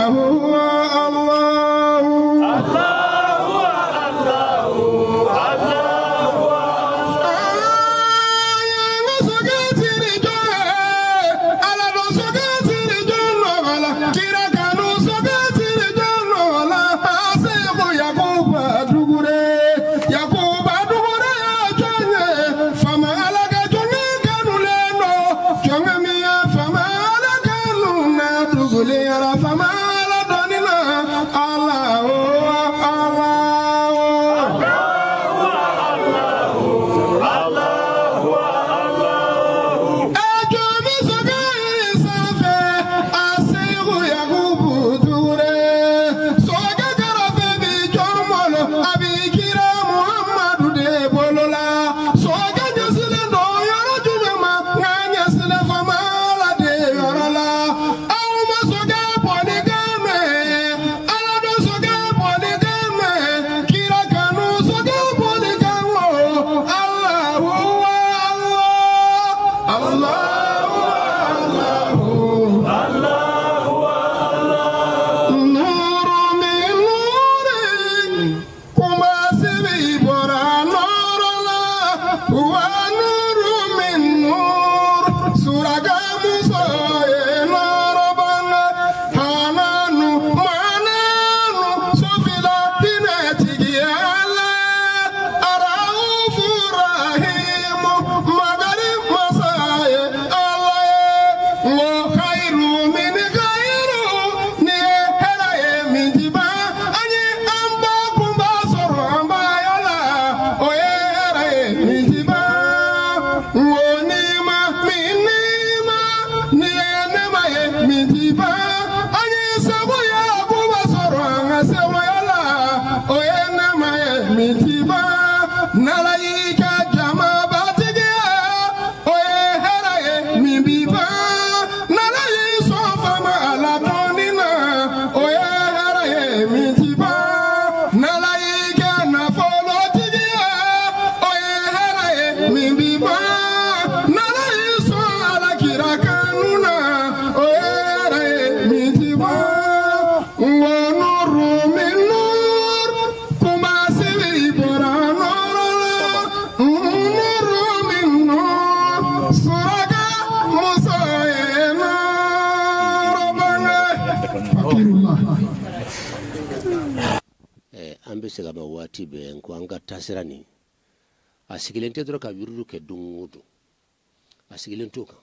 Segama wati be nkwanga tasirani asigilente dro ka virudu ke dungudu asigilento ka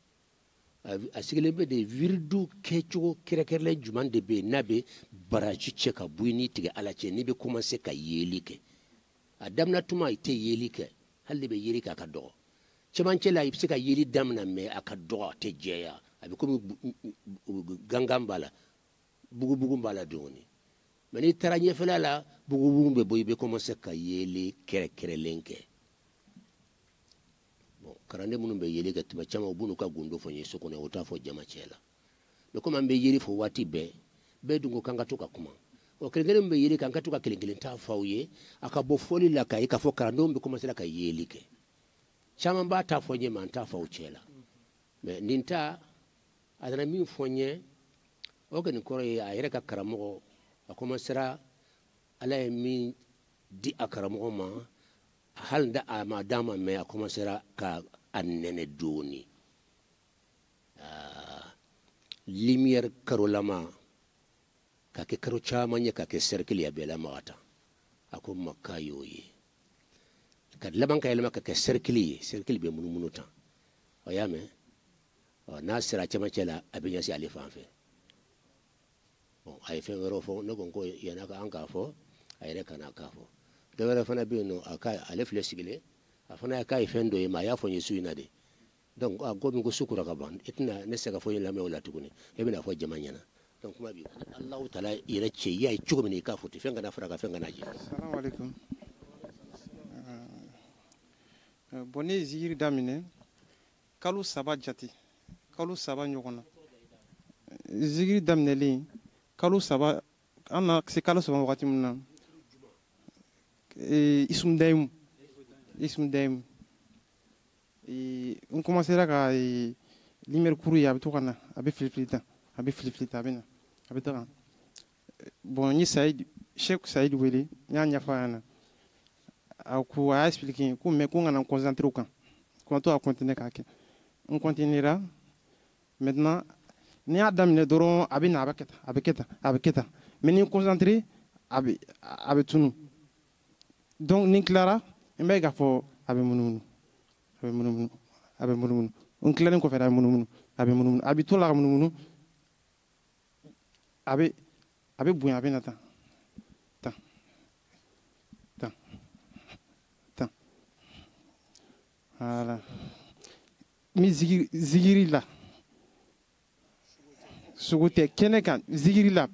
asigilembe de virudu kecho kirekerle juman de be nabe baraji cheka buini tige alache ni be commencer ka yelike adamna tuma ite yelike halbe yelika ka do chemanchela ipsika yeli damna me akado te jeya abi komi gangambala bugu mbala doni mani taranye felala bugu be boy be commencer ka yeli kere lenke bon karande munum be yeli gatuma chama bunu ka gundo fonye sokone ota fo jama chela be ko mambe yeli fo wati be dungo kanga toka kuma o kelengele mbe yeli kanga toka kelengele ta fawye akabo foli la kai ka fo karando be commencer ka yeli ke chama mba ta fonye man ta faw chela me ninta adana mi fonye o gani kore ayere ka karamo a commencera ala mi di akaramo ma hal da ma dama me a commencera ka annene doni lumière karolama ka ke karo chama nya ka ke cercle ya bela mata ako makayoyi kad laban ka elma ka ke cercle be munuta o yame na sira chama chela abinya si alifan fe ay fe ngoro fo no gonko yana ka anka fo ay re kana ka fo de wala fana be no aka alef le sigile afana ka ifendo e ma ya fo yesu ina de donc a go mi go sukura ka ban itna ne se ka fo yin la me wala tukuni e bina fo jamanyana donc kuma bi Allah taala ira ce yayi cugo mi ka fo te fenga na fara ka fenga na ji assalamu alaikum boni ziri damine kalu saba jati kalu saba nyogona ziri damine li kalu saba ana se kalu saba wakati muna isum daim on commencera ka lumière kuru ya bitu kana abi filiflita bina a bɛ taga bon n ye Cheikh Saïd wele n y'a ɲɛfɔ a ɲɛna a y'a expliqué ko mais ko n kana n concentré o kan ko n to ka continuer k'a kɛ n continuera maintenant n'i y'a daminɛ dɔrɔn a bɛ na a bɛ kɛ tan a bɛ kɛ tan a bɛ kɛ tan mais ni n concentré a bɛ tunu donc ni n tilara n bɛ k'a fɔ a bɛ munumunu a bɛ munumunu a bɛ munumunu n tilalen kɔfɛ a bɛ munumunu a bɛ munumunu a bɛ to la ka munumunu a bɛ bonya a bɛ na tan tan tan tan voilà mi zigiri la sogo tɛ kɛnɛ kan zigiri la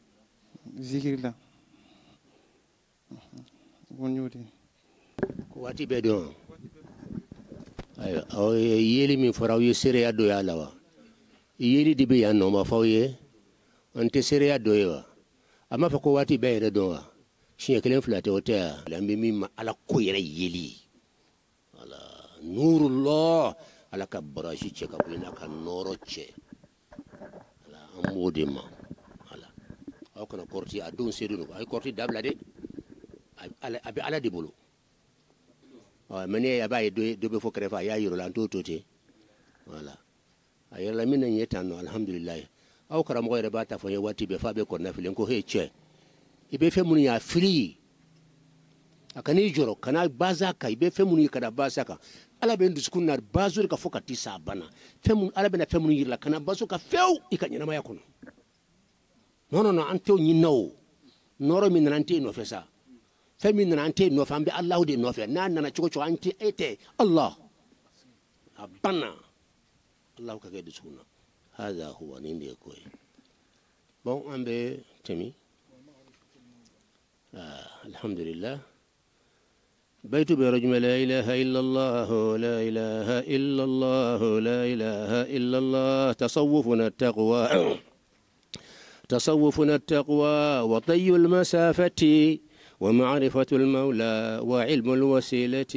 ko n y'o de waati bɛɛ dɔn ayiwa aw ye yeli min fɔra aw ye seereya dɔ y'a la wa yeli de bɛ yan nɔ ma fɔ aw ye an tɛ seereya dɔ ye wa a m'a fɔ ko waati bɛɛ yɛrɛ dɔn wa siɲɛ kelen fila tɛ o tɛ yan an bɛ min ma ala ko yɛrɛ yeli wala nurullah ala ka baraji cɛ ka bɔ n'a ka nɔɔrɔ cɛ wala an b'o de ma wala aw kana kɔrɔti a denw se don a ye kɔrɔti dabila dɛ a bɛ ala de bolo mais ne a b'a ye dɔ bɛ fɔ kɛrɛfɛ a y'a yir'o la an t'o to ten voilà a yɛrɛ la min na n ye tan nɔ alhamdulilayi aw karamɔgɔ yɛrɛ b'a ta fɔ n ye waati bɛɛ f'a bɛ kɔnɔna fili ko he cɛ i bɛ fɛn minnu ye a fili a kan'i jɔrɔ kana baza kan i bɛ fɛn minnu ye ka da baza kan ala bɛ n dusukun na bazo de ka fɔ ka ti sa a banna ala bɛna fɛn minnu yir'i la kana bazo ka fewu i ka ɲɛnamaya kɔnɔ non an t'o ɲinina o nɔrɔ min nana an t'e nɔfɛ sa fɛn min nana an t'e nɔfɛ an bɛ alahu de nɔfɛ n'a nana cogo cogo an tɛ e tɛ allah a banna alahu ka kɛ dusukun na هذا هو نيندي كوي بون ام بي تمي الحمد لله بيت برجم لا اله الا الله لا اله الا الله لا اله الا الله تصوفنا التقوى وطي المسافة ومعرفة المولى وعلم الوسيلة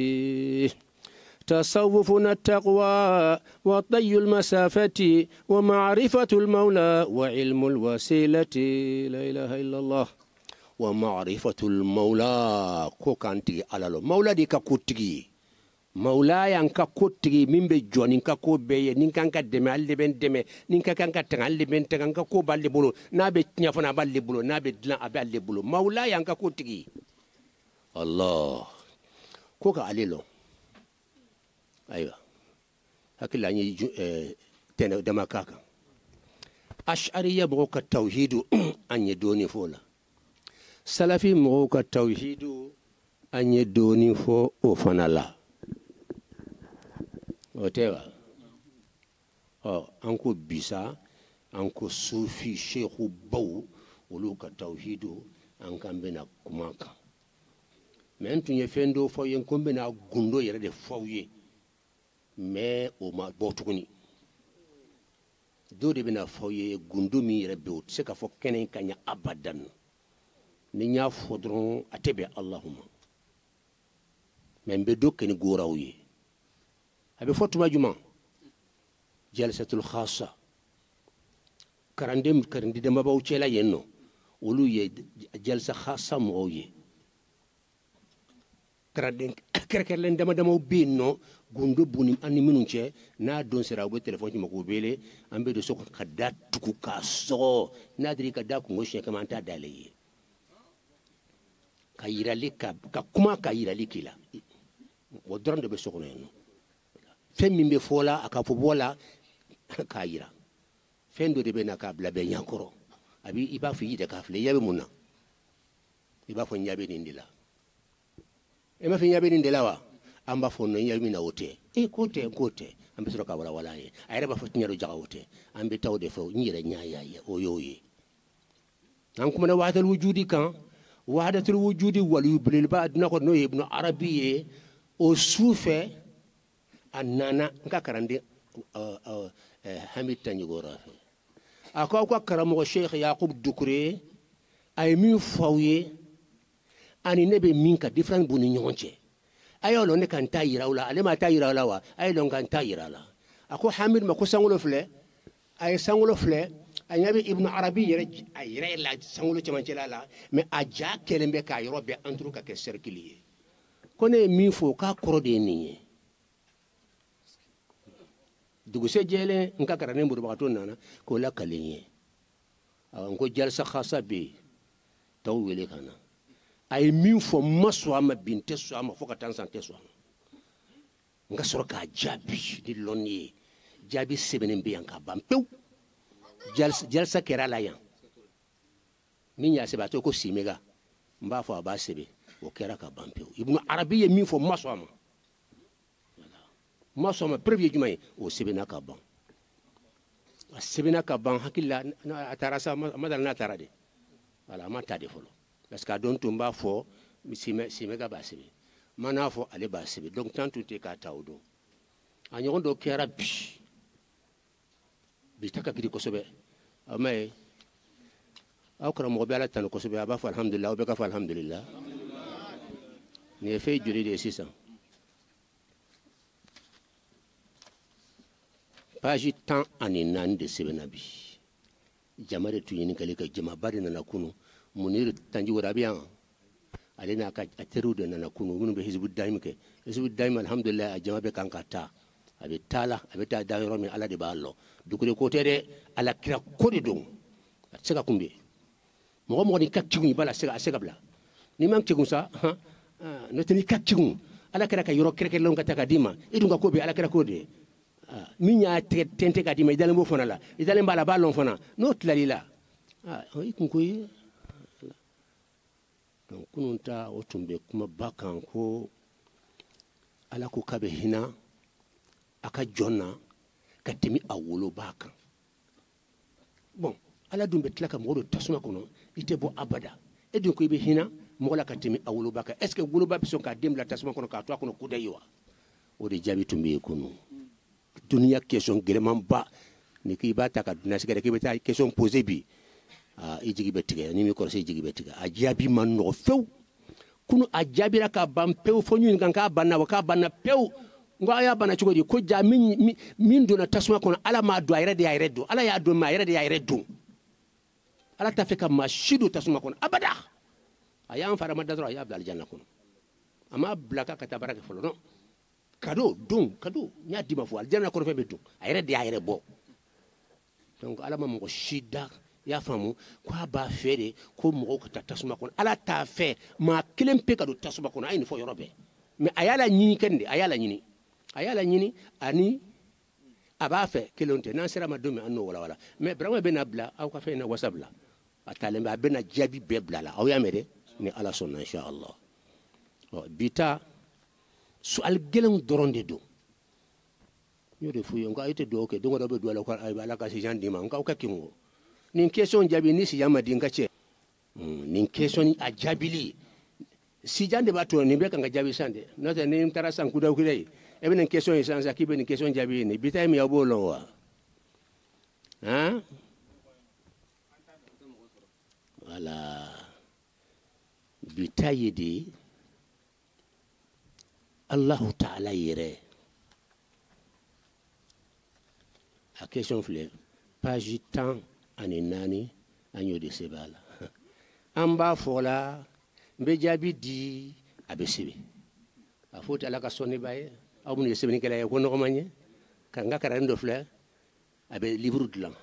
تصوفنا التقوى وطي المسافة ومعرفة المولى وعلم الوسيلة لا إله إلا الله ومعرفة المولى كوكانتي على المولى دي كاكوتي مولاي انكا كوتي من بجون انكا كو بي نينكا انكا دمي علي بن دمي نينكا كانكا تنالي بن تنكا كو بالي بولو نابي تنيافنا بالي بولو نابي دلان بالي بولو مولاي انكا كوتي الله كوكا عليلو أيوة هكذا يعني تنا دمكاكا أشعرية بروك التوحيد أن يدوني فولا سلفي بروك التوحيد أن يدوني فو أوفنالا وتوا أنكو بيسا أنكو صوفي شيخ بو ولوك التوحيد أنكم بنا كماكا mais tu n'y fais d'eau faut y en combiner à gundo y a des foyers mais au ma botuguni do de bina foyer gundo mi rebe c'est ka fo kenen kanya abadan ni nya fodron atebe allahumma men be do ken gorawye abe fotuma juma jalsatul khassa karandem karandi de mabaw cela yenno wolu ye jalsa khassa mo ye karanden kerkerlen dama binno gundo bunim ani minunche na don sera bo telephone mako bele ambe do soko kada tuku kaso na diri kada ko ngoshe kama anta dalaye kayira lika ka kuma kayira likila wo dron de be soko no femmi be fola aka fo bola kayira fendo de be na ka bla be nyankoro abi iba fi de ka fle yabe munna iba fo nyabe ndila ema fi nyabe ndila wa amba fo no yabe na wote kote ambe sura ka wala wala ye ayre ba fo nyaro jaga wote ambe tawde fo nyire nyaaya ye o yoyi an kuma na wahdatul wujudi kan wahdatul wujudi wal yublil ba adna ko no ibn arabiyye o sufe annana nka karande hamid tanyigora akwa karamo cheikh yaqub dukure ay mi fawye ani nebe minka different buni nyonche ayo lo ne kan tayira wala ale ma tayira wala wa ay lo kan tayira la ako hamid ma ko sangulo fle ay sangulo fle anyabi ibn arabi yere la sangolo chamancela la mais aja kelembe ka yoro be antru ka ke cercle kone mi fo ka koro de ni dugu se jele nka karane mburu ba to nana ko la kalenye awan ko jalsa khassa be taw wele kana ay mi fo maso ama binte so ama fo ka tan sante so nga soro ka jabi di lonni jabi sebenen be yanka bampew jalsa kera la yan min ya seba to ko simega mba fo aba sebe o kera ka bampew ibn arabi ye min fo maso ama maso ama premier jumay o sebena ka ban sebena ka ban hakilla atarasa madal na tarade wala ma tade folo parce que don tumba fo simega ba sebe mana fo ale ba sebe donc tant tout est ka tawdo anyon do kera bi taka kidi kosobe amay akra mo be ala tan kosobe aba fa alhamdulillah be ka fa alhamdulillah ne fe juri de 600 page tan aninan de sebenabi jamare tu yini kale ka jama bari na kunu munir tanji warabiyan alena ka ateru de na kunu munu be hizbu daim ke hizbu daim alhamdulillah jama be kankata abe tala abe ta dawro mi ala de ballo dukure ko tere ala kira kodi dum sega kumbe mo ni kakkigu bala sega bla ni man kigu sa no tani kakkigu ala kira ka yoro kire lon ka taka dima idunga ko be ala kira kodi minya tente ka dima idalen bo fona la idalen bala balon fona no tlalila o ikunkoyi donc kununta o tumbe kuma bakan ko ala ko kabe hina aka jonna ka temi awolo bakan bon ala dumbe tlaka modo tasuma kono ite bo abada e dun ko ibe hina mola ka temi awolo bakan est ce que wolo ba bison ka demla tasuma kono ka to kono kudayiwa o de jabi tumbe kono dunia question geleman ba ni ki ba ta ka dunia sigare ki beta question poser bi ijigi betiga ni mi ko se ijigi betiga ajabi man no few kunu ajabi ra ka bam pew fo nyun kan ka banna wa ka banna pew ngo aya bana ci godi ko ja min do na tasuma kono ala ma do ayre de ayre do ala ya do ma ayre de ayre do ala ta fe ka ma shidu tasuma kono abada aya an fara madadro aya abdal janna kono ama blaka ka tabaraka folo no kado nya dima fo aljanna kono fe be do ayre de ayre bo donc ala ma mo shida ya famu ko ba fere ko mo ko tasuma kono ala ta fe ma kilempe ka do tasuma kono ayni fo yorobe mais ayala nyini kende ayala nyini ani aba fe kelonte nan sera ma domi anno wala mais brama be na bla aw ka fe na wasabla atale ba be na jabi be bla la aw ya mede ni ala sonna insha Allah bita su al gelem doronde do yode fu yo nga ite do ke do be do la ko ay ala ka si jan dima nga ka kingo nin question jabi ni si yama dinga che nin question a jabili si jande ba to ni be kan ga jabi sande no te ni tara san kuda kudai e be nin question yi san sakibe nin question jabi ni bitay mi yabo lo wa wala bitay di Allah ta'ala yere a question fle page temps ani nani anyo de sebala amba fola mbe jabi di abesibe afoti ala ka sonni baye abu ni sebeni kala ko no manye kanga karando fle abe livre de lan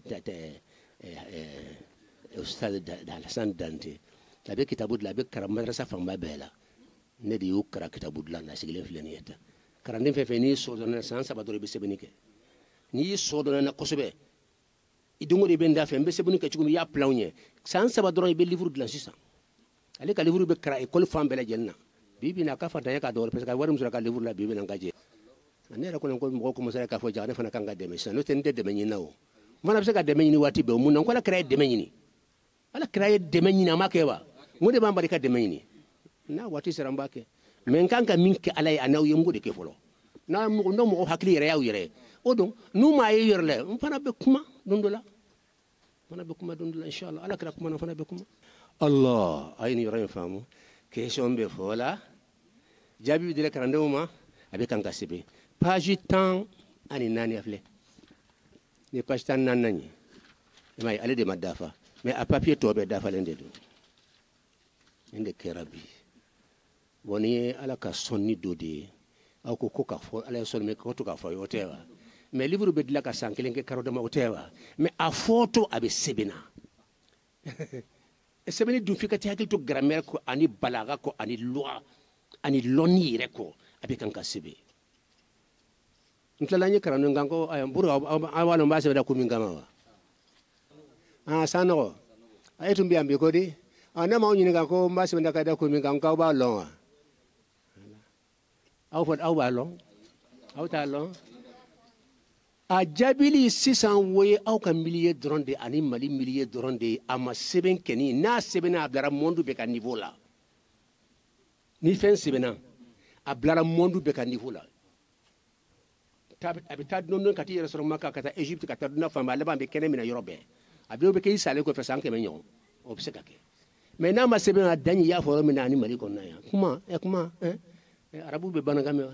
ustad da la san dante abe kitabu de la be karam madrasa famba bela ne di ukra kitabu de lan na sigile fle ni eta karande fe ni so dona san sabadore be sebeni ke ni so dona na kosobe idungo de benda fe mbe sebuni ka chugumi ya plawnye san sabadore be livre de lan sisa ale ka livre be kra école fam bela jenna bibi na ka fata ya ka dor parce que warum sura ka livre la bibi na ngaje ane ra ko mo ko mo sara ka fo jare fana kanga de me no ten de me nyinawo mana be ka de me nyini wati be mun ko la kra de me nyini ala kra de me nyina makewa mo de bambari ka de me nyini na wati sara mbake men kanka minke alay anaw yemgo de ke folo na mo no mo hakli yere yaw yere o don nu ma yerle fana be kuma dondola fana be kuma dondola inshallah ala kra kuma fana be kuma Allah ayni ran famu question be fola jabi de la karandewuma abe kanka sebe page temps ani nani afle ni page temps nan nani may ale de madafa mais a papier to be dafa lende do inde kerabi woni ala ka sonni do de aw ko ka fo ala sonni ko to ka fo yotewa mais livre be dila ka sankelen ke karo dama yotewa mais a photo abe sebena e sebeni du fikati hakil to grammaire ko ani balaga ko ani loi ani loni reko abe kan ka sebe ntla lanye karano ngango ayamburu awalo mbase da kumingama wa sano ayetu mbiambi kodi ana maunyi ngako mbase da kada kumingama ka ba longa au ba long au ta long a jabili 600 woye au ka millier dronde ani mali millier dronde ama seben keni na sebena ablara mondu be ka niveau la ni fen sebena ablara mondu be ka niveau la abitad non kati yere soro maka kata Egypte kata duna famba leba be kene mina yorobe abi be kay sale ko fe sanke me nyon o be sekake mais na ma sebe na dani ya foro mina ni mali ko na ya kuma arabu be bananga me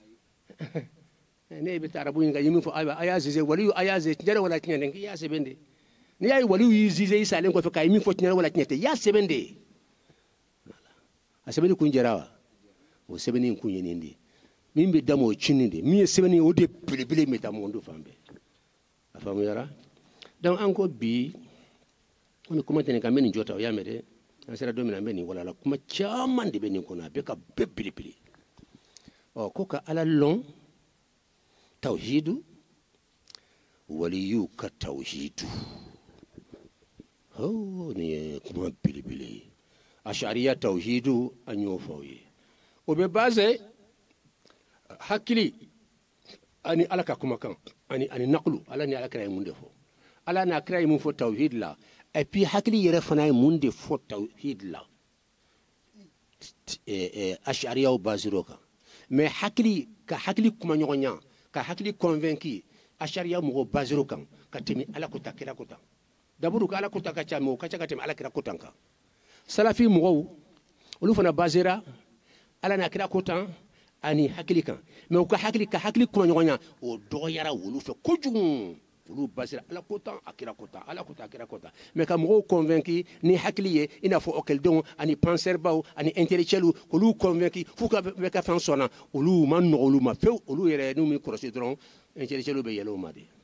ne be arabu nga yimi fo aya zize wali aya ze njere wala tinyane ya sebende ni ay wali yi zize isale ko fe kay mi fo tinyane wala tinyete ya sebende a sebende kunjerawa o sebeni kunye ndi mimbe damo chininde mi sebeni o de pilipili meta mondo fambe afamu yara donc encore bi on comment tene kameni jota o yamede ansera domina meni wala la kuma chaman de beni kona be ka be pilipili o koka ala long tawhidu waliyu ka tawhidu ho ni kuma pilipili ashariya tawhidu anyo fawi o be base hakili ani alaka kuma kan ani naqlu ala ni alaka mun defo ala na kray mun fo tawhid la et puis hakili yere fana mun de fo tawhid la ashariya o baziroka mais hakili kuma nyonya ka hakili convaincu ashariya mo baziroka ka temi ala ko takira ko tan daburu ka ala ko takaka mo ka taka temi ala kira ko tanka salafi mo olu fana bazira ala na kira ko tan ani hakili kan mais ko hakili kuma nyonya o do yara wolu fe kojum wolu basira ala kota akira kota ala kota akira kota mais kam go convaincu ni hakili ye ina fo okel don ani penser baw ani intellectuel ko lu convaincu fu ka be ka fan sona wolu man no wolu ma fe wolu yere no mi croiser dron intellectuel be yelo ma de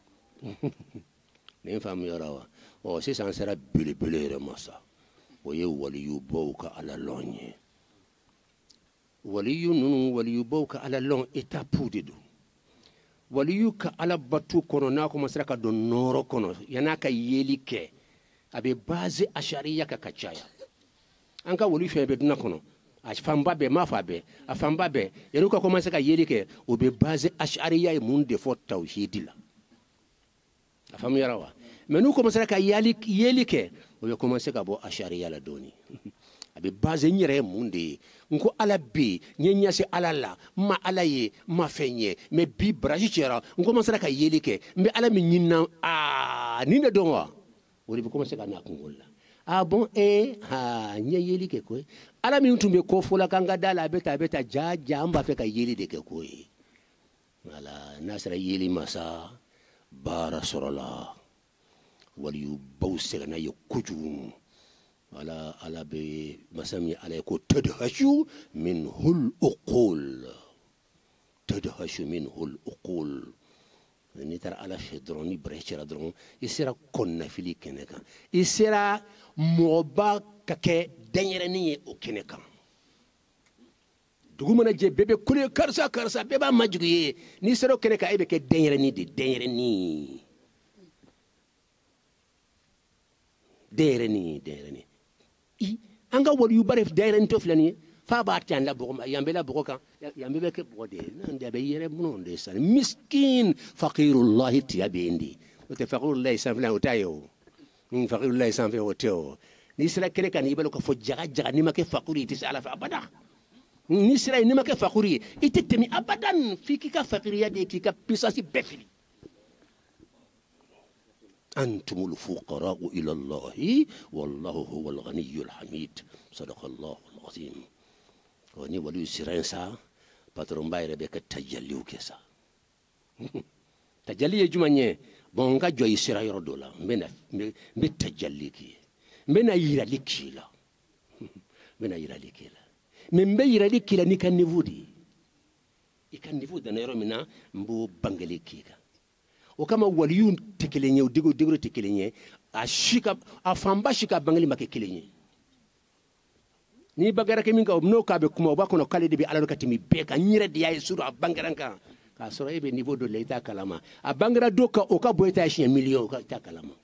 ne fam yorawa o c'est ça sera bele masa o ye wali yu bawka ala lonye waliyu nunu waliyu bawka ala long étape de do waliyu ka ala batu kono na ko masraka do noro kono yana ka yelike abe base ashariya ka kachaya anka waliyu fe be duna kono a famba be mafa be a famba be yanu ka commencer ka yelike o be base ashariya e mun de fo tawhidila a famu yarawa mais nous commencer ka yelike o be commencer ka bo ashariya la doni abe base nyere munde nko ala be nyenya se ala la ma ala ye ma fenye me bi braji chera nko masara ka yelike me ala mi nyina ni ne donwa wori be commencer ka na kungola bon nya yelike ko ala mi ntumbe ko fola kanga dala beta jaja amba fe ka yeli de ke ko wala nasra yeli masa bara sorala wali yu bawse na yokuju على بمسامي عليكو تدهش منه الأقول تدهش منه الأقول يعني ترى على شدروني بريشة درون يصير كنا في لي كنكا يصير موبا كك دنيرني أو dugumana je bebe kule karsa beba majugye ni sero keneka ebe ke denyereni anga wol yu bare dayren to flani fa ba tan la bogo yambe la bogo kan yambe be ke bogo de nande be yere muno de san miskin faqirullah tiabendi o te faqirullah san flan otayo faqirullah san fe oteo ni sira kene kan yibelo ko fo jaga ni make faqiri ti sala fa abada ni sira ni make faqiri itetemi abadan fiki ka faqiriya de ki ka pisasi befili أنتم الفقراء إلى الله والله هو الغني الحميد صدق الله العظيم وني ولي سيرنسا باترون بايره بك تجليو كيسا تجلي جمانيه bon nga joyi sira yoro dola mbe tajalliki mbena yirali kila mbena yirali kila membe yirali kila ni kan nivudi ikan nivudi na yoro mina mbo bangale kika o kama waliyun tekelenye digo tekelenye ashika afamba shika bangali makekelenye ni bagara ke minka no ka be kuma ba kono kale de bi alalo katimi be ka nyire de yayi suru abangaranka ka soro ebe niveau de l'état kalama abangara doka o ka boyta shi million ka ta kalama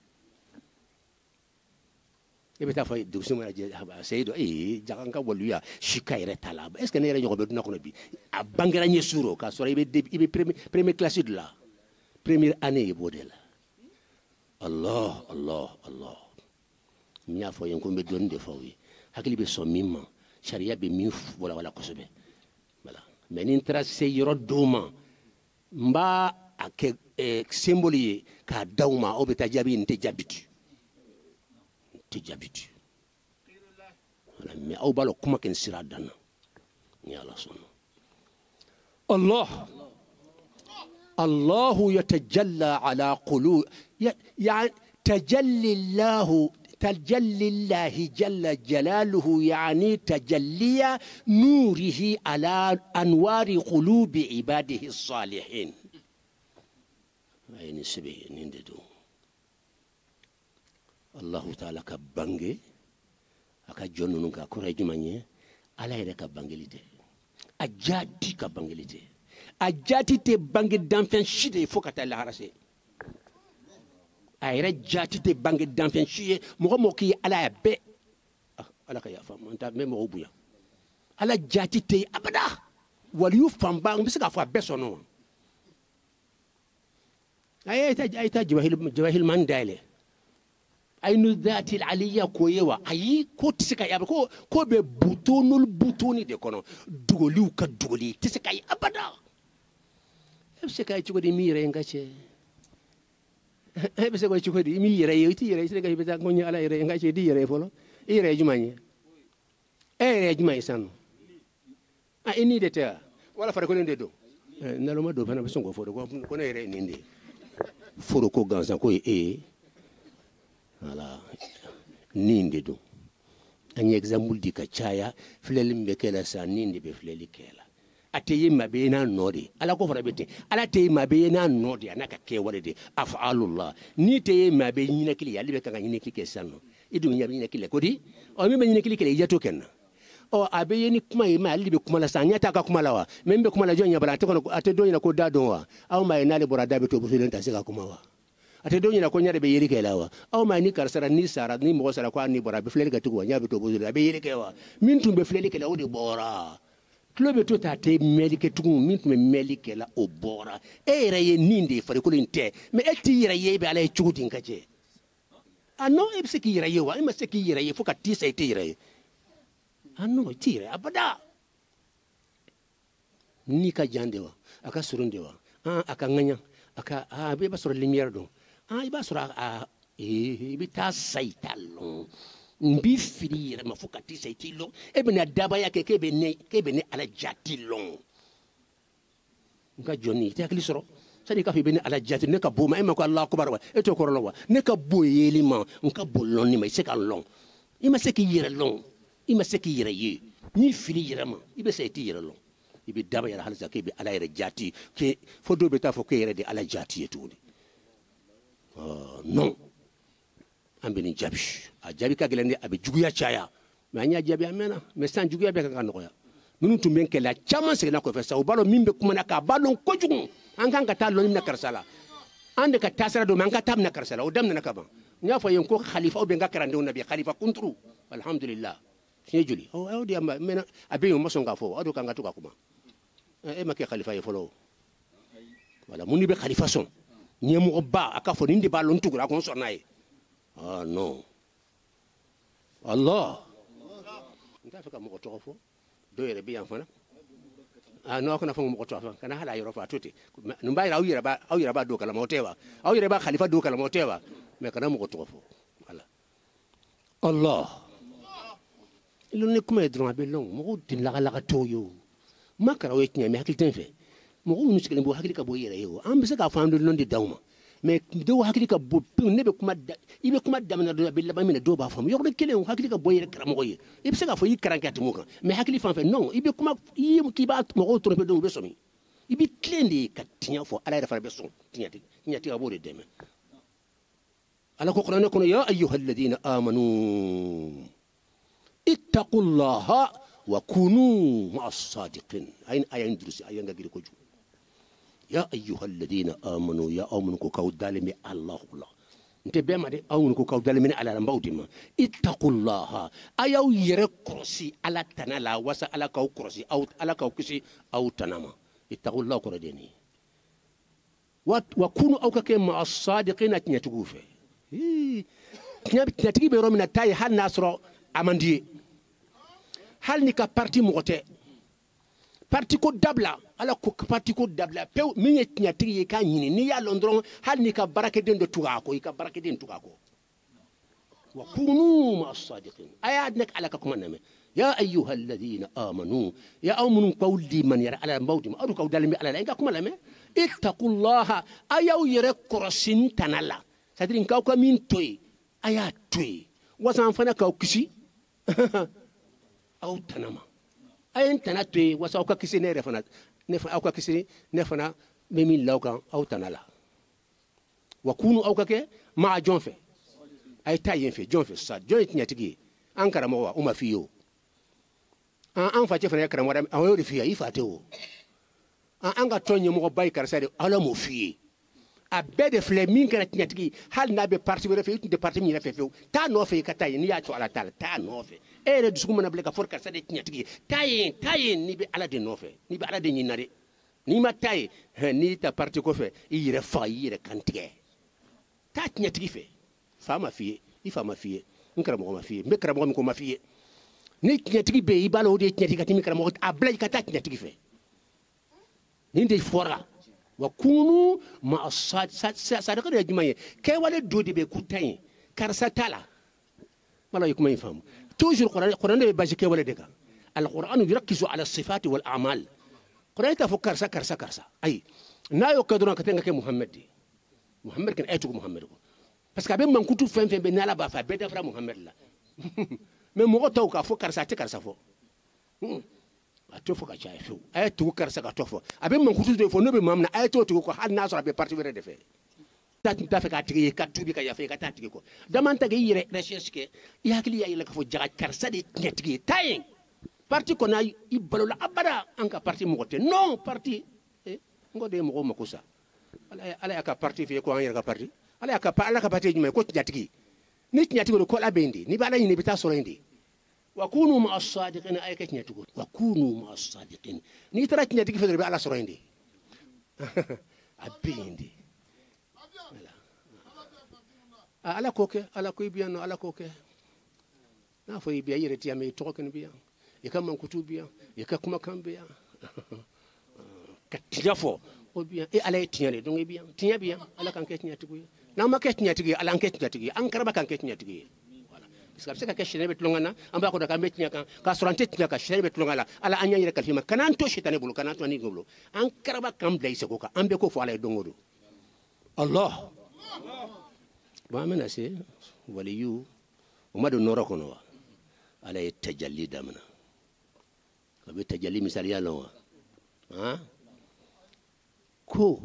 ebe ta fay du suma je seydo jakanka waluya shika ire talaba est ce que ne re nyobe duna kono bi abangara nye suru ka soro ebe premier classe de la première année bodela Allah nya fo yen ko be don de fawi hakili be so mimma sharia be min wala kosobe voilà mais ni trace yoro doma mba ake symbole ka dawma o be tajabi nte jabitu voilà mais au balo kuma ken sira dana ni ala sono الله يتجلى على قلوب يعني تجلي الله جل جلاله يعني تجلي نوره على أنوار قلوب عباده الصالحين أين سبي ننددو الله تعالى كبانجي أكجنون كوريج مانيه على يد كبانجليته أجادي كبانجليته ajati te bangi d'enfant chide faut que la harase ayra jati te bangi d'enfant chide mo ki ala be ala ka ya fam ta même o buya ala jati te abada waliyu famba mbisi ka fa be sono ayta jawahil man dale aynu dhati aliyya ko yewa ayi ko tisika ya ko be butuni de kono dugoli ka dugoli tisika abada ebse kay ci ko di mire ngache ebse ko ci ko di mire yiti yere ci ga beta ngonya ala yere ngache di yere folo yere jumanye jumay san ini de ta wala fare ko ndé do nalo ma do bana be songo foro ko na yere ninde foro ko ganza ko wala ninde do any example di ka chaya fleli mbekela sa ninde be fleli kela ateye mabe na nodi ala ko fara bete ala teye mabe na nodi anaka ke walede afalullah ni teye mabe nyina kili ya libe kanga nyina kili sanno idu nyina kili kodi o mi nyina kili kele yato kenna o abe yeni kuma ma libe kuma la sanya ta ka kuma lawa membe kuma la jonya bala ko ate do nyina ko dadon wa aw ma ina le borada be to busulen ta sika kuma wa ate do nyina ko nyare be yeri kelawa aw ma ni karsara ni sara ni mo sara ko ni bora be fleli ka tuwa nyabe to busulen be yeri kewa min tumbe fleli kela o de bora Club tout a été médiqué tout le monde médiqué là au bord. Et il y a ninde fare ko inte mais etira yebe ala chuti nkache. Ah non e se ki yira wa ma se ki yira faut ka ti sa tira. Ah non tira abada. Ni ka jande wa aka surunde wa aka nganya aka be ba sur lumière do. Iba sur bi ta saitalon. Mbi finir ma fukati saitilo ebena daba yake kebene ala jatilon nga joni te akli soro sadi ka fi bene ala jatil ne ka boma ko Allah akbar wa eto ko rolwa ne ka boyeli ma nka bolon ni ma se ka long ima se ki yira long ima se ki yira yi ni fili yira ma ibe se ti yira long ibe daba yara halza kebe ala yira jati ke fodo beta fo ke yira de ala jati etudi non ambeni jabi a jabi ka gelende abe juguya chaya mais anya jabi amena mais sans juguya be ka noya minun tumben kala chama se na ko fa sa balo mimbe kuma na ka balon ko jugu an kan ka ta lon na karsala ande ka tasara do man ka tam na karsala o dam na ka ba nya fa yen ko khalifa o be nga karande nabi khalifa kuntru alhamdulillah sey juli o di amba mena abe yo maso nga fo ado ka nga to ka kuma e ma ke khalifa ye folo wala muni be khalifa son nyemu ba aka fo nindi balon tugura ko so nae ah non Allah nta faka mo to fo do yere bi yanfana ah no kana fo mo to fa kana hala yoro fa tuti no bayira aw yira ba do kala mo tewa aw yira ba khalifa do kala mo tewa me kana mo to fo wala Allah ilo ne kuma edron abelon mo din la to yo makara we tinya me hakil tenfe mo ko nusikele bo hakil ka bo yere yo am bisa ka fa ndo non di dawma mais do hakili ka bo ne be kuma ibe kuma damna do be laba mina do ba fam yo de kelen hakili ka boyere karamo ye ibe se ka fo yi karankati mo kan mais hakili fan fe non ibe kuma yi ki ba mo tromper do be somi ibe klendi ka tinya fo ala refa be son tinya abo de deme ala ko qur'an ko ya ayyuhal ladina amanu ittaqullaha wa kunu ma'as sadiqin ayin drusi ayin ga giri ko ju ya ayyuhal ladina amanu ya amanu ko kawdalimi allah nte be ma de amanu ko kawdalimi ala mbawdima ittaqullaha ayaw yere krosi ala tanala wasa ala kaw krosi aw ala kaw kisi aw tanama ittaqullaha ko redeni wa kunu aw ka ke ma'as sadiqin atnyatugu fe nyatigi be romina tay hal nasro amandie hal ni ka parti mogote parti ko dabla ala ko parti ko dabla pe min yetnya tigi ka nyini ni ya londron hal ni ka barake den do tuga ko ka barake den tuga ko wa kunu ma as-sadiqin ayad nak ala ka kuma name ya ayyuha alladhina amanu ya amanu qawli man yara ala mawdi ma adu ka dalmi ala la kuma lame ittaqullaha ayaw yere korosin tanala sadrin ka ko min toy aya toy wasan fana ka kisi aw tanama ayen tanatwe wasa ka kisi ne refana ne fa ka kisi ne fana be min lawkan aw tanala wa kunu aw ka ke ma jonfe ay tayen fe jonfe sa joint nyatigi an karamo wa uma fiyo an fa che fana karamo da aw yo fiya ifate o an ga tonye mo bay karsa de ala mo fiye a bede flemin kana nyatigi hal na be parti be fe de parti mi na fe ta no fe ka tayen ya to ala tal ta no fe ere du suguma na bleka for karsa de nyatigi tayen ni be ala de no fe ni be ala de nyinare ni ma taye ni ta parti ko fe yire fa yire kantige ta nyatigi fe fa ma fiye ifa ma fiye nkara mo ma fiye me kara mo ko ma fiye ni nyatigi be ibalo de nyatigi ka timi kara mo a blay ka ta nyatigi fe ni de fora wa kunu ma sadiqa de jumaye ke wala dodi be kutayin karsa tala mala yikuma yafam toujours qur'an de baje ke wala deka القرآن يركز على الصفات والأعمال قرآن تفكر سكر أي نايو كدرون كتنga ke محمد كان ايتو محمد parce que ben man kutu fen be nala ba fa be defra Muhammad la mais mo taw ka fo karsa te karsa fo ato fo ka cha fo ay to karsa ka to fo aben man kutu de fo no be mamna ay to ko hal na so be parti were de fe ta fe ka tigi ka tubi ka ya fe ka ta tigi ko damanta ge yire recherche ke ya kili ya ila ka fo jaga karsa de tigi tayin parti ko na ibalola abada anka parti mo te non parti ngode mo ko sa ala ka parti fe ko an ka parti ala ka parti jume ko nyatigi ni nyatigi ko la bendi ni bala ni bita so rendi wa kunu ma as-sadiqin ay ka nyatigi wa kunu ma as-sadiqin ni tara nyatigi fe be ala so rendi abendi ala ko biyan ala ko ke na fo biya yire ti ame to ken biya e kam man kutu biya e ka kuma kan biya ka tiafo o biya e ala tinyale donc biya tinya biya ala kan ke nyatigi na ma ke nyatigi ala kan ke nyatigi an karaba kan ke nyatigi voilà parce que ka shene bet longana amba ko da kan bet nyaka ka sorante tinya ka shene bet longala ala anya yire kalfima kanan to shitane bulu kanan to ni goblo an karaba kan blay se ko ka ambe ko fo ala dongodo Allah ba mena se waliyu umadu noro kono ala tajalli damna kabe tajalli misali ya lawa ha ko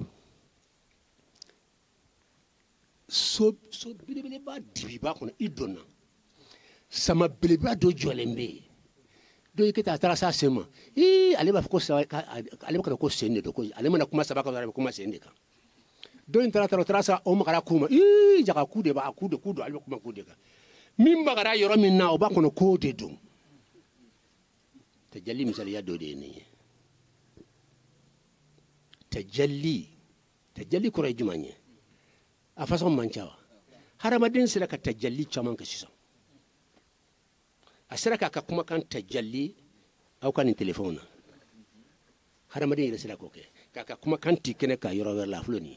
so bilibili ba dibi ba kono idona sama bilibili do jolembe do yikita tarasa sema ale ba ko sa ale ba ko sende do ko ale mana kuma sabaka do kuma sende ka do intara tarasa o makara kuma jaga kude ba kude ale kuma kude ka min bagara yoro min na o ba kono ko de dum tajalli misali ya do de ni tajalli ko ray jumanye a façon manchawa haramadin sira ka tajalli chaman ka sisa asira ka kuma kan tajalli au kan telefona haramadin sira ko ke ka kuma kan tikene ka yoro la floni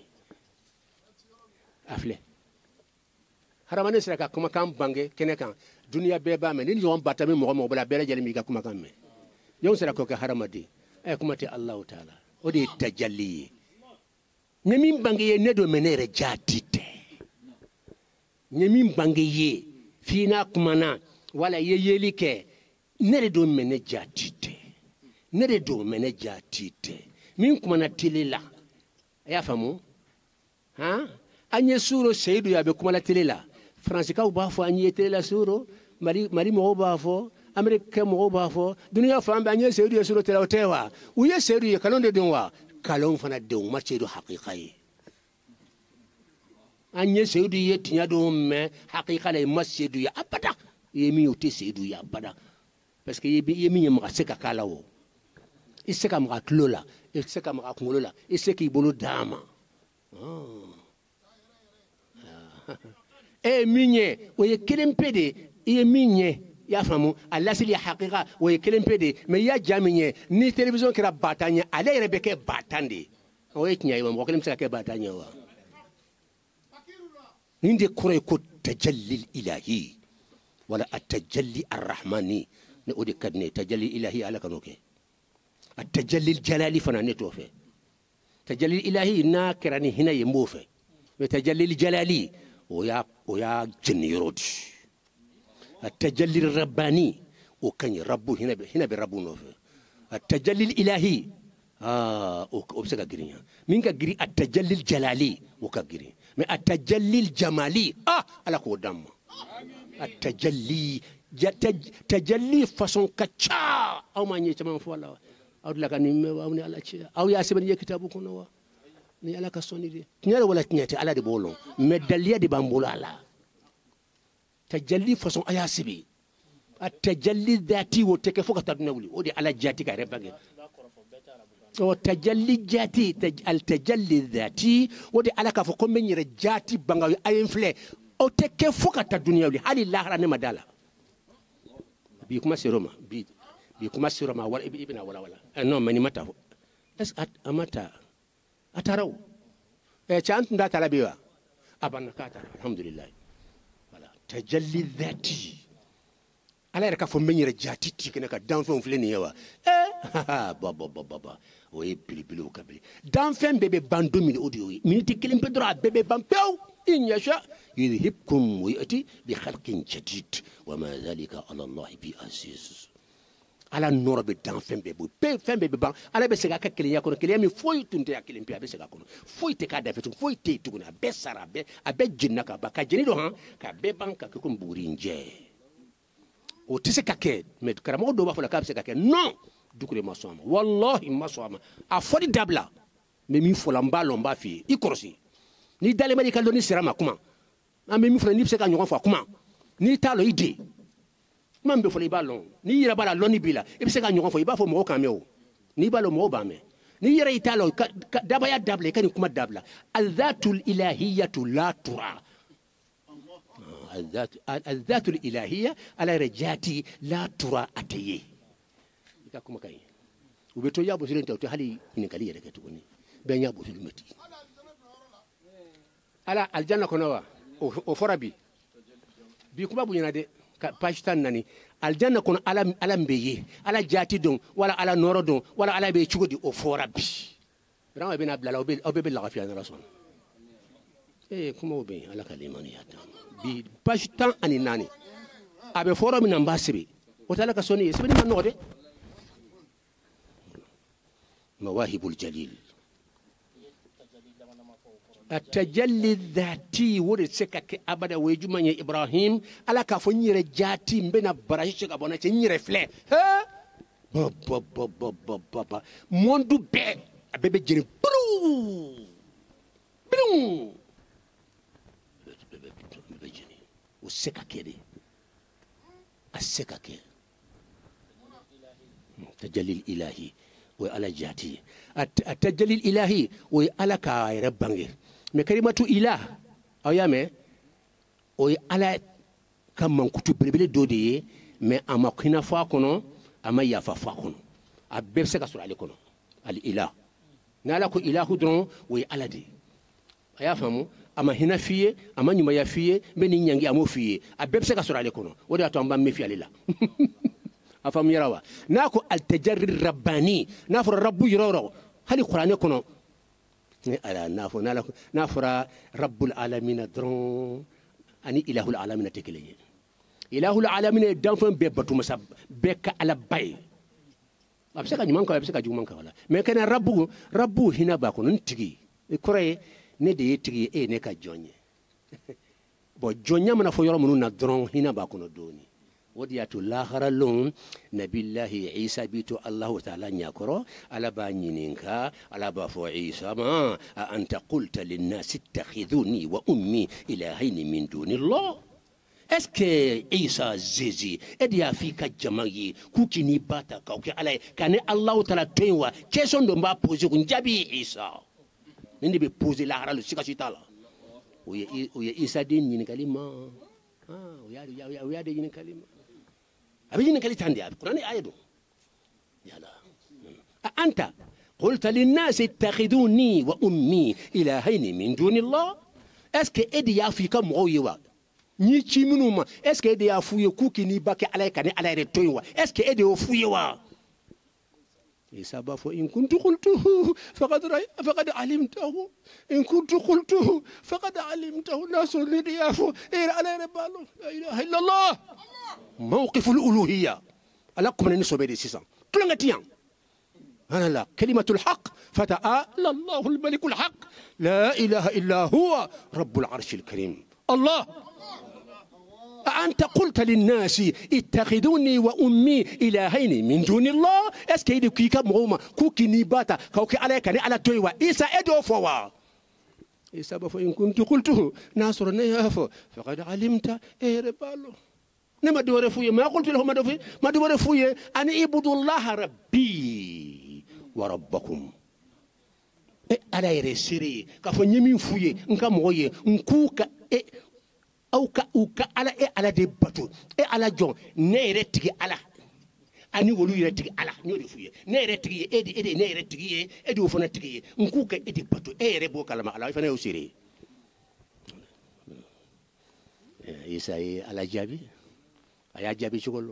afle haramadin sira ka kuma kan bange kene kan dunia beba me ni yon batami mo bala bela jeli mi ka kuma kan me yon sira ko ke haramadin ay kuma te Allah taala o de tajalli Nyemin bangiye ne do menere jatite. Nyemin bangiye fina kumana wala yeyelike ne do mene jatite. Ne do mene jatite. Min kumana tilela. Ya famu? Ha? Anye suro seidu ya be kumala tilela. Fransika ubafo anye tilela suro, mari mo ubafo, Amerika mo ubafo, dunia famba anye seidu ya suro tilela otewa. Uye seidu ya kalonde donwa. Kalon fana dong machedo haqiqai anye seidu ye tinya do me haqiqa le machedo ya abada yemi uti seidu ya abada parce que yemi nyama seka kalawo iseka mga klola iseka mga kungolola iseka ibolo dama minye oye kelempede ye minye ya famu alasili ya haqiqa oye kelempede me ya jaminye ni television kira batanya ale rebeke batande oye tinya yima mo kelem seka ke batanya wa ninde kure ko tajalli ilahi wala at-tajalli ar-rahmani ne odi kadne tajalli ilahi ala kanoke at-tajalli al-jalali fana ne tofe tajalli ilahi na kirani hina yembofe me tajalli al-jalali oya jinirodi التجلي الرباني وكان ربو هنا بربو نوفه التجلي الإلهي وبسكا غريا مين غري التجلي الجلالي وكغري ما التجلي الجمالي على قدام التجلي تجلي فاصون كاتشا او ما ني تمام فولا او لا كان او ني على تشي او يا سبن كتابو كنوا ني على كسوني دي نيا ولا تنيتي على دي بولون مداليه دي بامبولا تجلي فصون أياسبي التجلي الذاتي وتكفوك تبنولي ودي على جاتي كارباغي وتجلي جاتي التجلي الذاتي ودي على كفوكم من يرجاتي بانغاوي أينفلي أو تكفوك تبنولي هالي الله راني مدالا بيكما سيروما بيكما سيروما ولا ابنا ولا نو مني متى بس أمتا أتراو أنت دا تلابيوا أبانا كاتا الحمد لله تجلي الذاتي على ركا فمن يرجاتي تيكنا كدان فم فلني يوا بابا وي بلي وكبلي دان فم بيبي باندو من اوديو من تكلم بدرا بيبي بامبيو ان يشاء يذهبكم وياتي بخلق جديد وما ذلك على الله بعزيز على النور بدان فم بيبي بان على بسكا كلين يكون كلين فوي تنتي كلين بي بسكا كون فوي تكا دافت فوي تي تكون بسرا ابي جنكا باكا جنيدو ها كبي بانكا كون بورينجي او تسكا كي مد كرامو دو بافلا كابسكا كي نو دوكري ما سوما والله ما سوما افودي دابلا مي فولامبا لومبا في يكروسي ni dale mali ka loni sirama kuma ambe mi fula ni bseka nyon fa kuma ni talo ide mambe fo libalon ni yira bala loni bila ibseka nyon fo iba fo mo kameo ni balo mo ba me ni yira italo daba ya dable kan kuma dabla al-dhatul ilahiyatu la tura al-dhatul ilahiyya ala rajati la tura ataye ikakuma kai ubeto yabo silenta to hali inikali yere ketukuni benya bo silumeti ala aljanna kono wa o forabi bi kuma bunyana de pastan nani aljanna kono ala mbeye ala jati don wala ala noro don wala ala be chugodi o forabi rama be na blala o be la gafiya na rasul kuma obe ala kalimani yata bi pastan ani nani abe forabi na mbasibi o tala ka soni sibi man no de mawahibul jalil التجلي الذاتي ورد سكك أبدا ويجمعني إبراهيم على كفنير جاتي بين برايش كابونا تنير فلة ها بابا موندو بي أبي جري بلو بيجني وسكك دي السكك التجلي الإلهي وعلى جاتي التجلي الإلهي وعلى كاير بانغير مكلمة إله أو يامه أو على كم كتب بلبل دودي ما أما كنا فاكونو أما يافا فاكونو أبيبسك أسرع عليكونو الإله نالكو إله درون وعلى دي أيافهمو أما هنا فيه أما نيما يفيه بني نيانجي أمو فيه أبيبسك أسرع عليكونو وده أتوانبا مفي عليلا أفهم يراوا ناكو التجري الرباني نافر الرب يراو هل القرآن يكونو ala nafura rabbul alamin dron ani ilahul alamin tekele ilahul alamin danfan be batuma sab be ka ala bay absaka nyuman ka absaka juman ka wala mais kana rabbu hina ba ko non tigi kore ne de tigi e ne ka jonye bo jonya mana fo yoro munun na dron hina ba ko no doni ودياتو لاخر لون نبي الله عيسى بيتو الله تعالى نياكرو على بانينكا على بافو عيسى ما أنت قلت للناس اتخذوني وأمي إلهين من دون الله اسكي عيسى زيزي اديا فيك جماعي كوكي ني باتا كوكي علي كان الله تعالى تيوا كيسون دو ما بوزي كنجابي عيسى نندي بي بوزي لاخر لو سيكا سيتالا ويا عيسى دين ني كلمه ويا دي ني كلمه أبينا كلي تاندي القرآن آية يلا أنت قلت للناس اتخذوني وأمي إلهين من دون الله أسك إدي يافيك مويوا نيجي منوما أسك إدي يافوي كوكي نيباكي عليك ني على رتويوا أسك إدي يافويوا يسابا إن كنت قلته فقد علمته إن كنت قلته فقد علمته ناس نديافو إير على ربالو لا إله إلا الله موقف الألوهية ألاكم أن نسوا بيدي سيسان كلنا أنا لا كلمة الحق فتعالى الله الملك الحق لا إله إلا هو رب العرش الكريم الله أنت قلت للناس اتخذوني وأمي إلهين من دون الله أسكيد كيكا موما كوكي نيباتا كوكي عليك على تويوا إيسا إدو فوا إيسا بفو إن كنت قلته ناصر نيافو فقد علمت إيه ربالو نما دوري فوي ما قلت لهم ما دوري فوي أن اعبدوا الله ربي وربكم على يرسري كفو نيمين فوي نكا موي نكوكا على دي باتو على جون نيرتي على ani wolu yireti ala nyori fuye neretigi edi neretigi edi ofona tigi nkuka edi batu ere bo kalama ala fana usiri isai ala jabi aya jabi chukolo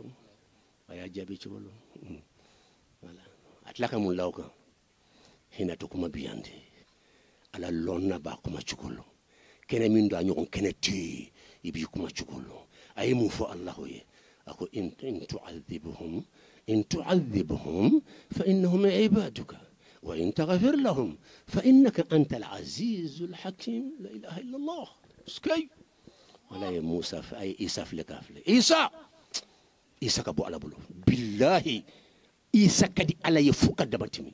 wala atlaka mun lawka hina to kuma biyande ala lonna ba kuma chukolo kene min do anyon kene ti ibi kuma chukolo ay mu fo allah ye ako in تعذبهم فإنهم عبادك وإن تغفر لهم فإنك أنت العزيز الحكيم لا إله إلا الله سكي ولا يا موسى في أي إيسا في لكافل إيسا كبو على بلو بالله إيسا كدي على يفوك الدبتمي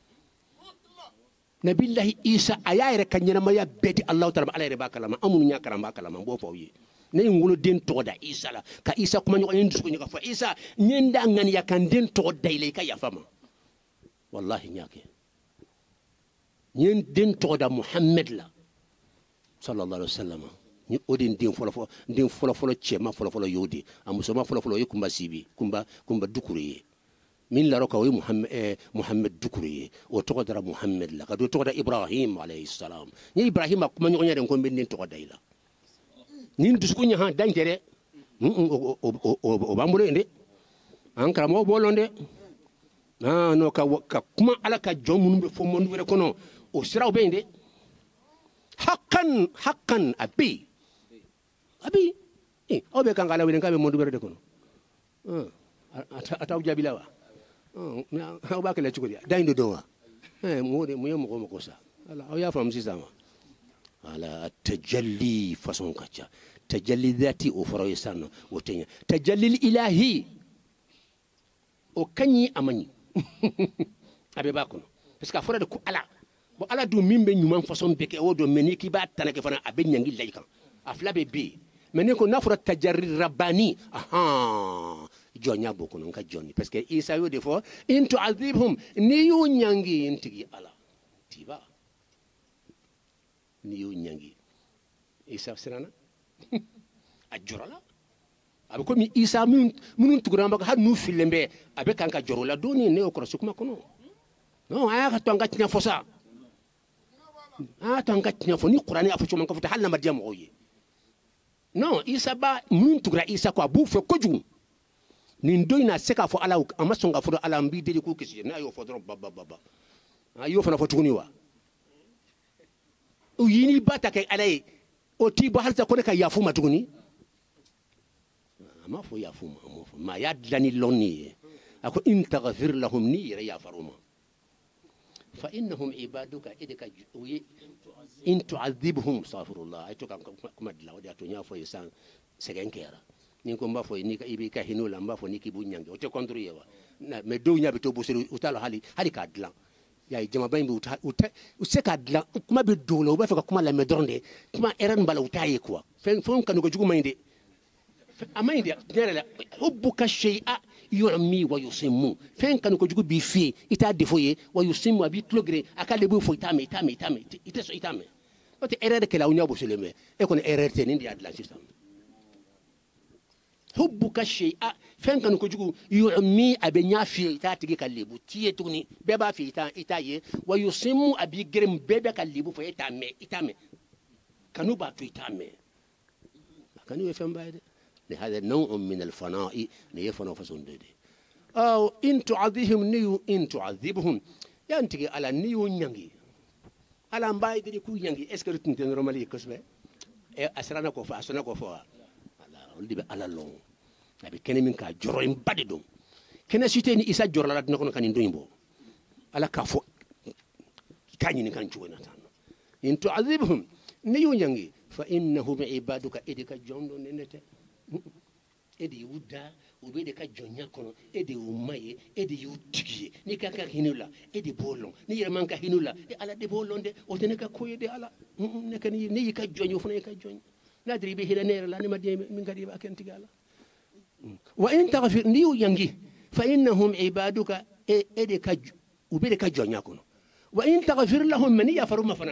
نبي الله إيسا أيا كان ينما يا بيتي الله تعالى على ربا كلام أمون نيا كلام كلام بو فوي ne ngolo den to da isa la ka isa kuma nyo ndu ko fa isa nyenda ngani ya kan den to da ile ka ya fama wallahi nyake nyen den to da muhammad la sallallahu alaihi wasallam ni odin den folo chema folo yodi amusoma folo yikumba sibi kumba dukuriye min la roka wi muhammad dukuriye o to da muhammad la ka do to da ibrahim alayhi salam ni ibrahim kuma nyo nyade ko ben to da ila nin duskunya ha dankere o bambule inde an karamo bolonde no ka kuma ala ka jomun be fo mon were kono o siraw be inde haqqan abi o be kangala wele ngabe mon were de kono ataw jabilawa o ba kele chukuri daindo dowa mo ko sa ala o ya fam sisama على التجلي فصون كاتشا تجلي ذاتي وفرويسانو وتنيا تجلي الإلهي وكني أماني أبي باكون بس كفرة دكو على وعلى دو مين بين يوم فصون بك أو دو مني كبار تناك فنا أبي نيجي لايكا أفلا بي مني كون نفرة تجري رباني جونيا بكون نكا جوني بس كي إيسايو دفو إنتو عذبهم نيو نيجي إنتي على تيبا niyo nyangi isa sirana ajorala abe ko mi isa munun tuguramba ha nu filembe abe kanka jorola doni ne o krosu kuma kono no aya ka tanga tinya fosa tanga tinya fo ni qur'ani afu chuma ka futa halna madiyam oye no isa ba munun tugura isa ko abu fe koju ni ndoina seka fo ala amasonga fo ala mbi de ko kisi na yo fo dro baba ayo fo na fo tuguniwa o yini bata kay alay o ti ba halta ko ne ka yafuma tuguni ma fo yafuma ma yadlani lonni ako in taghfir lahum ni ya faruma fa innahum ibaduka idika in tu'adhibhum astaghfirullah ay to kan kuma dila wadi to nya fo yisan segenkera ni ko mba fo ni ka ibi ka hinula mba fo ni ki bunyange o te kontro yewa na me do nya be to busiri utalo hali ka dila ya jama bayin bi uta ka dila kuma be dolo ba fa kuma la me dronde kuma eran bala utaye quoi fen fon kan ko jugu mayinde amayinde nyala hubbuka shay'a yu'mi wa yusimmu fen kan ko jugu bi fi ita defoye wa yusimmu abi tlogre akale bu fo itame ite so itame ote erreur ke la unya bo seleme e kon erreur te ndi adla system hubbuka shay'a fen kan ko jugu yu'mi abi nya fi ita tigi kalebu tiye tugni be ba fi ita ye wa yusimmu abi grem bebe kalebu fo itame kanu ba to itame kanu e fen bayde لهذا نوع من الفناء ليفنوا فسندد أو إن تعذبهم نيو إن تعذبهم ينتقي على نيو نيانجي على مبايد يكون نيانجي إسكرت نتنرمالي كسبة أسرنا كوفا على ولدي على لون أبي كني منك جرائم بديدهم كنا سيتني إسا جرالات نكون كان يندوينبو على كافو كاني كان شوي نتان إن تعذبهم نيو نيانجي فإنهم عبادك إدك جوندو ننته edi uda ubede ka jonya kono edi umaye edi utigi ni kaka hinula edi bolon ni yerman ka hinula e ala de bolonde o tene ka koyede ala ne kan ni ka jonyo funa ka jonya la dri be hila nera la ni madde min gadi ba ken tigala wa in taghfir ni yangi fa innahum ibaduka edi ka ubede ka jonya kono wa in taghfir lahum man yafaru mafana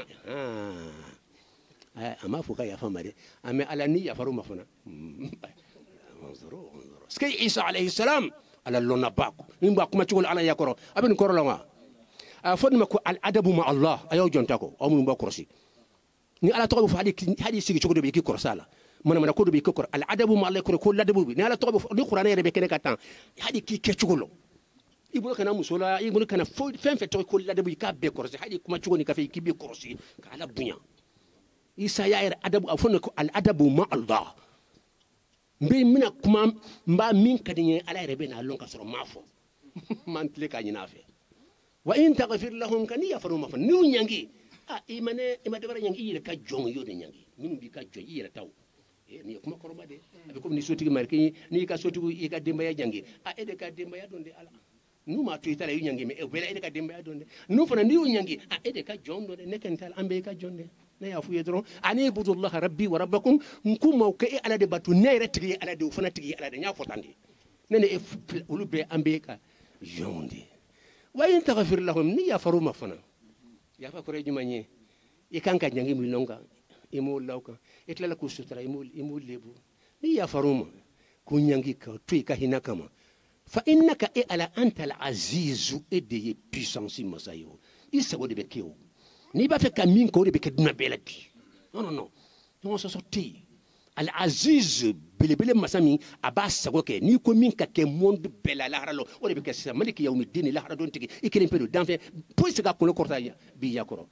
ama fuka ya famade ame ala ni yafaru mafana انظروا سكي عيسى عليه السلام على اللون باكو من باكو ما تقول على يكرو ابن كورلما افضل ما الادب مع الله ايو جونتاكو او من باكو رسي ni ala togo fa hadi sigi cogo be ki korsala mana ko do be ki kor al adabu ma Allah ko ladabu bi ni ala togo ni qur'an yere be kene katan hadi ki ke cogolo ibulu kana musola ibulu kana fen fe to ko ladabu ka be korsi hadi kuma cogo ni ka fe ki be korsi ka ala bunya isa ya adabu afon ko al adabu ma Allah mbe mina kuma mba min kadinye ala rebe na lon kasoro mafo man tile ka nyina fe wa in taghfir lahum kan yafaru mafan ni nyangi imane bara nyangi yire ka jong yo de nyangi min bi ka jong yire taw ni kuma koroma de abi ko ni sotigi marki ni ka sotigu e ka demba ya nyangi ede ka demba ya donde ala nu ma to itala yu nyangi me e bela ede ka demba ya donde nu fana ni nyangi ede ka jong donde nekental ambe ka jonde na ya fuye dron ani budullah rabbi wa rabbakum nkum mawke ala de batu neere tigi ala de fana tigi ala de nya fotandi nene e ulube ambeka jonde wa in taghfir lahum ni ya faruma fana ya fa kore jumanye e kanka nyangi mi longa e mo lawka e tla ko sutra e mo lebu ni ya faruma ku nyangi ka tu ka hinakama fa innaka e ala anta al azizu e de puissance masayo isa wode be kewo ni ba fe kamin ko be keduna belati non on se sorti al aziz belebele masami abasa goke ni ko min ka ke monde bela la haralo o be ke sa maliki yawmi dini la harado tigi ikelen pedo danfe pour se ga ko korta bi yakoro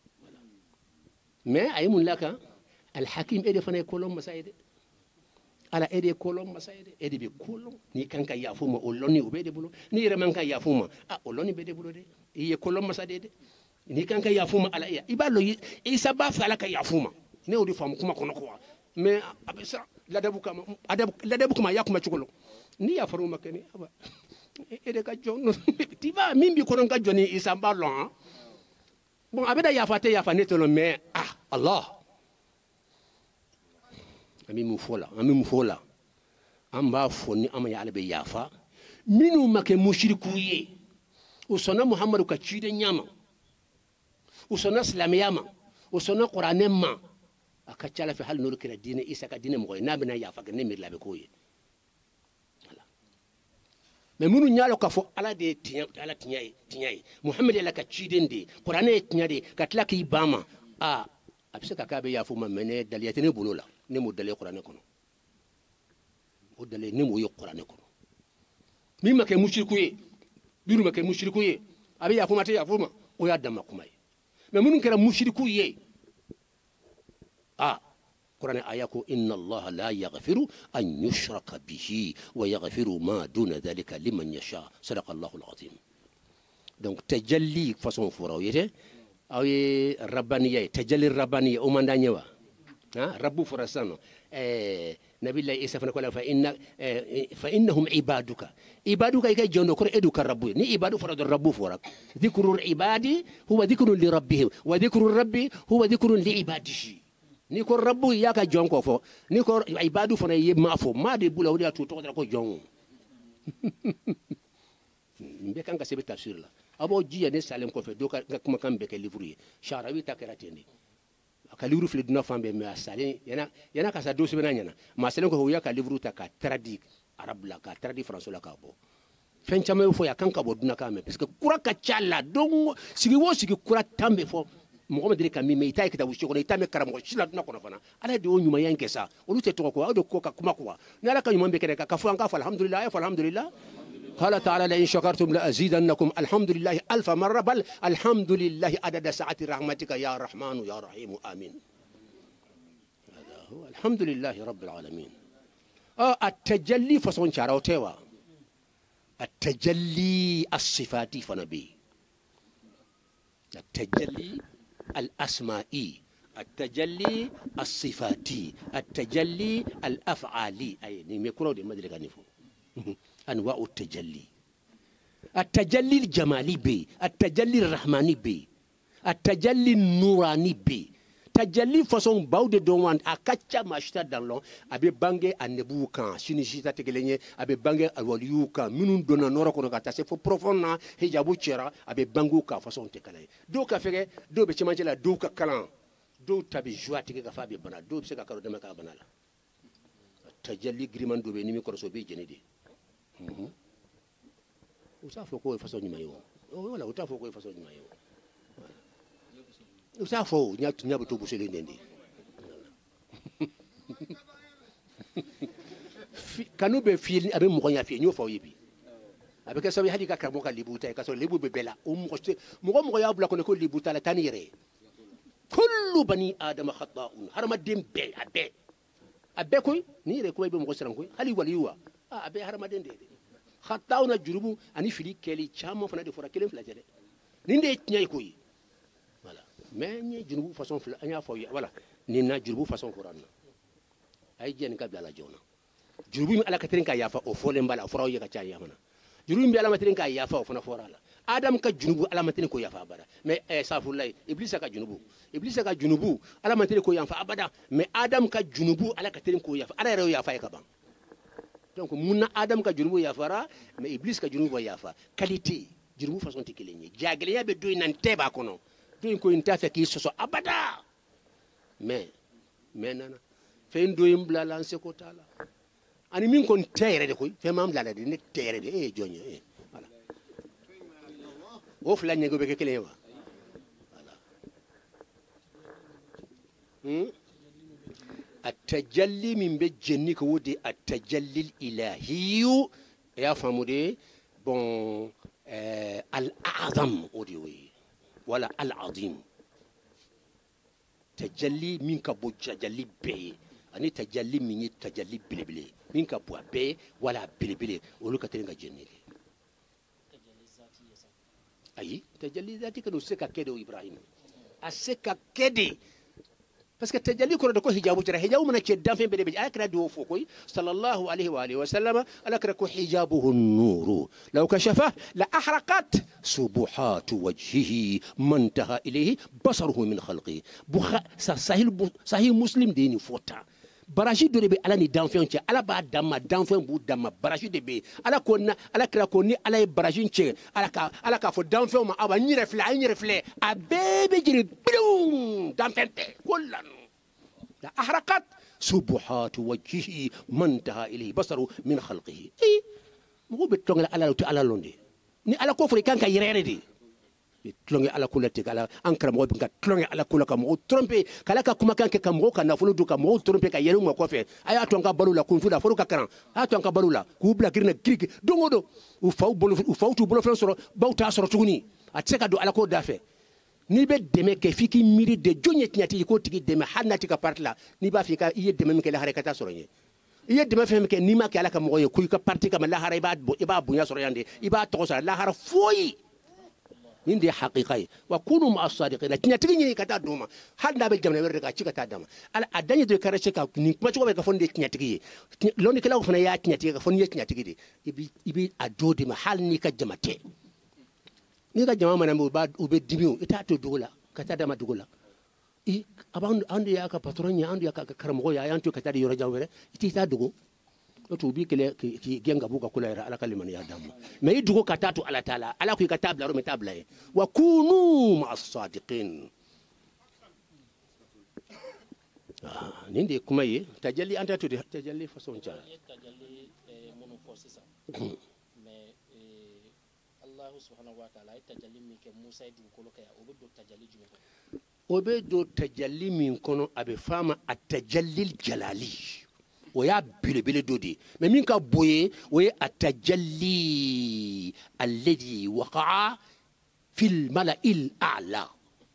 mais ay mun laka al hakim ede fane kolom masaide ala ede kolom masaide ede be kolom ni kanka yafuma o lonni o be de bulo ni remanka yafuma o lonni be de bulo de ye kolom masaide ni kanka yafuma ala ya ibalo isa ba fala ka yafuma ne odi fam kuma kono ko mais abisa ladabu kama yakuma chukolo ni yafaru makani aba ede ka jonno tiba mimbi kono ka joni isa ba lon bon abeda yafate yafane to mais Allah ami mu fola amba foni ama ya albe yafa minu make mushriku ye usona muhammadu ka chide nyama usona islamiyama usona qur'anema akachala fi hal nuru kila dine isa ka dine mo na bina yafa ne mir labe koye wala mais munu nyalo ka fo ala de ala tinyai muhammad ala ka chide ndi qur'ane tinyade katla ki bama abisa ka be yafu ma mene daliyate ne bulola ne mo dalé qur'ane kono o dalé ne mo yo qur'ane kono mi make mushriku ye biru make mushriku ye abi yafu mate yafu ma o ya dama kuma ye mais munun kera mushriku ye قرآن آياكو إن الله لا يغفر أن يشرك به ويغفر ما دون ذلك لمن يشاء صدق الله العظيم. donc تجلي façon فراوية أو ربانية تجلي الربانية ومن دانيوا ربو فرسانو نبي الله إيسا فنقول فإنهم عبادك إيكا جونو كور إدوك الربو ني عبادو فرد الربو فرق ذكر العباد هو ذكر لربهم وذكر الرب هو ذكر لعباده ni ko rabbu yaka jonko fo ni ko ibadu fona yebma fo ma de bula wodi to to ko jon mbe kan ka sebe tafsir la abo jiya ne salem ko fe do ka kuma kan be ke livre sharawi takerateni aka livre fle dina fambe me asale yana ka sa do sebe nanya ma salem ko yaka livre ta ka tradi arab la ka tradi français la ka bo fen chama fo ya kan ka bo dina ka me parce que kura ka chala don sigi kura tambe fo Mohamed Diri Kami me itaye kitabu shiko na itame karamo shila tuna kona fana ala de onyuma yanke sa olute to ko ado ko ka kuma kwa na ala ka nyuma mbekere ka kafu anga fa alhamdulillah قال تعالى لئن شكرتم لأزيدنكم الحمد لله ألف مرة بل الحمد لله عدد ساعة رحمتك يا رحمن يا رحيم آمين. هذا هو الحمد لله رب العالمين. التجلي فصون شارو تيوا التجلي الصفاتي فنبي التجلي الأسمائي التجلي الصفاتي التجلي الأفعالي أي نمكرو دي مدري كنيفو أنواع التجلي التجلي الجمالي بي التجلي الرحماني بي التجلي النوراني بي تجلي فصون باود دوان أكتشا ماشتا دانلون أبي بانجي النبو كان سينيشيتا تجليني أبي بانجي الوليو كان منون دونا نورا كونو كاتاسي فو بروفونا هجابو تشيرا أبي بانجو كان فصون تكلاي دو كافيري دو بيشمانجلا دو كالان دو تابي جوا تيجي كفابي بنا دو بسكا كارو دمكا بنالا تجلي غريمان دو بينيمي كورسو بي جنيدي usafo ko façon nyuma yo wala utafo ko façon nyuma yo usafo nyabo to busele ndendi kanu be fil abe mo nya fi nyofa yibi abe ka sabi hadi ka karbo ka libuta ka so libu be bela mo ya bula ko libuta la tanire kullu bani adam khata'un harama dembe abe ko ni re ko be mo sran ko hali waliwa abe harama dende khata'una jurubu ani fili keli chamo fana de fora kelen fla jede ninde nyay koy voilà mais ni jurubu façon fla anya fo voilà ni na jurubu façon quran ay jen ka bla jona jurubu mi ala katrin ka yafa o fole mbala fora ye ka cha yamana jurubu mi ala matrin ka yafa o fana fora la adam ka junubu ala matrin ko yafa abada mais safulay iblis ka junubu ala matrin ko yafa abada mais adam ka junubu ala katrin ko yafa ala rew yafa ka ban donc munna adam ka junubu yafara mais iblis ka junubu yafa qualité junubu façon tikilenye jageleya be do nan teba kono do ko inta fa ki soso abada mais nana fe ndo yimbla lanse ko tala ani min kon tere de ko fe mam la de ne tere de jonyo voilà o fla nyego be kelewa voilà التجلي من بجنيك ودي التجلي الإلهي يا فمودي بون الأعظم ودي ولا العظيم تجلي منك بوجلي بي أني تجلي مني تجلي بلبلي منك بوا بي ولا بلبلي ولو كتيرنga جنيك أي تجلي ذاتي كانوا سكا كده إبراهيم أسكا كده parce que tajalli ko ko hijabu tara hijabu mana ce danfe be be akra do fo koy sallallahu alayhi wa alihi wa sallama alakra ko hijabuhu an-nur law kashafa la ahraqat subuhat wajhihi mantaha ilayhi basaruhu min khalqi sahih muslim dini fota baraji do be ala ni danfe on ce ala ba damma danfe bu damma baraji de be ala ko na ala kra ko ni ala baraji ce ala ka fo danfe ma aba ni refle abebe jiri bilum danfe kullan la ahraqat subuhat wajhihi mantaha ilayhi basaru min khalqihi mo be tonga ala londe ni ala ko fo kan ka yirere de tlonge ala kulati kala ankara mo binga tlonge ala kulaka mo tromper kala ka kuma kan ke ka mo kana fulu du ka mo tromper ka yenu mo ko fe aya to nga balula kun fuda furu ka karan aya to nga balula ku bla girna krik dongodo u fawtu bolo fen soro bawta soro tuguni atseka do ala ko dafe ni be deme ke fiki miri de jonye tinyati ko tigi deme hanati ka partla ni ba fika iye deme ke la harekata soronye iye deme fem ke ni ma ke ala ka mo ye ku ka parti ka la hare iba bunya soroyande iba to so la hare foyi min de haqiqai wa kunu ma as-sadiqin tinyati ni kata duma handa be jamna werga ci kata dama ala adanye de kare ka ni kuma ci ko be ka fonde tinyati loni kala ko fana ya tinyati ka fonde tinyati de ibi adodi ma hal ni ka jamate ni ka jama mana ube dimiu ita to dugula kata dama dugula i aban andu ya ka patron ya andu ya ka karamo ya yanto kata di yoro jawere ita dugo to bi kele ki genga buka kula ira ala kaliman ya damu me dugo kata to ala taala ala ku kata bla ro metabla wa kunu ma as-sadiqin ninde kuma yi tajalli anta to tajalli façon cha tajalli mono force ça subhanahu wa ta'ala tajalli min ke Musa du ko lokaya obedo tajalli jume ko obedo tajalli min kono abe fama at-tajalli jalali o ya bilebele dodi mais min ka boye o ya at-tajalli alladhi waqa'a fil mala'il a'la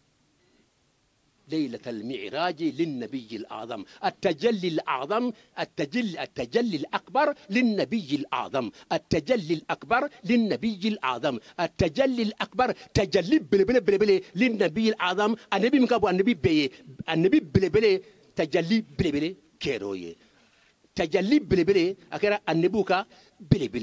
ليلة المعراج للنبي الأعظم التجلي الأعظم التجلي الأكبر للنبي الأعظم التجلي الأكبر للنبي الأعظم التجلي الأكبر تجلي بلبل بلبل للنبي الأعظم النبي مكابو النبي بي النبي بلبل تجلي بلبل كيروي تجلي بلبل أكرا النبوكا بلبل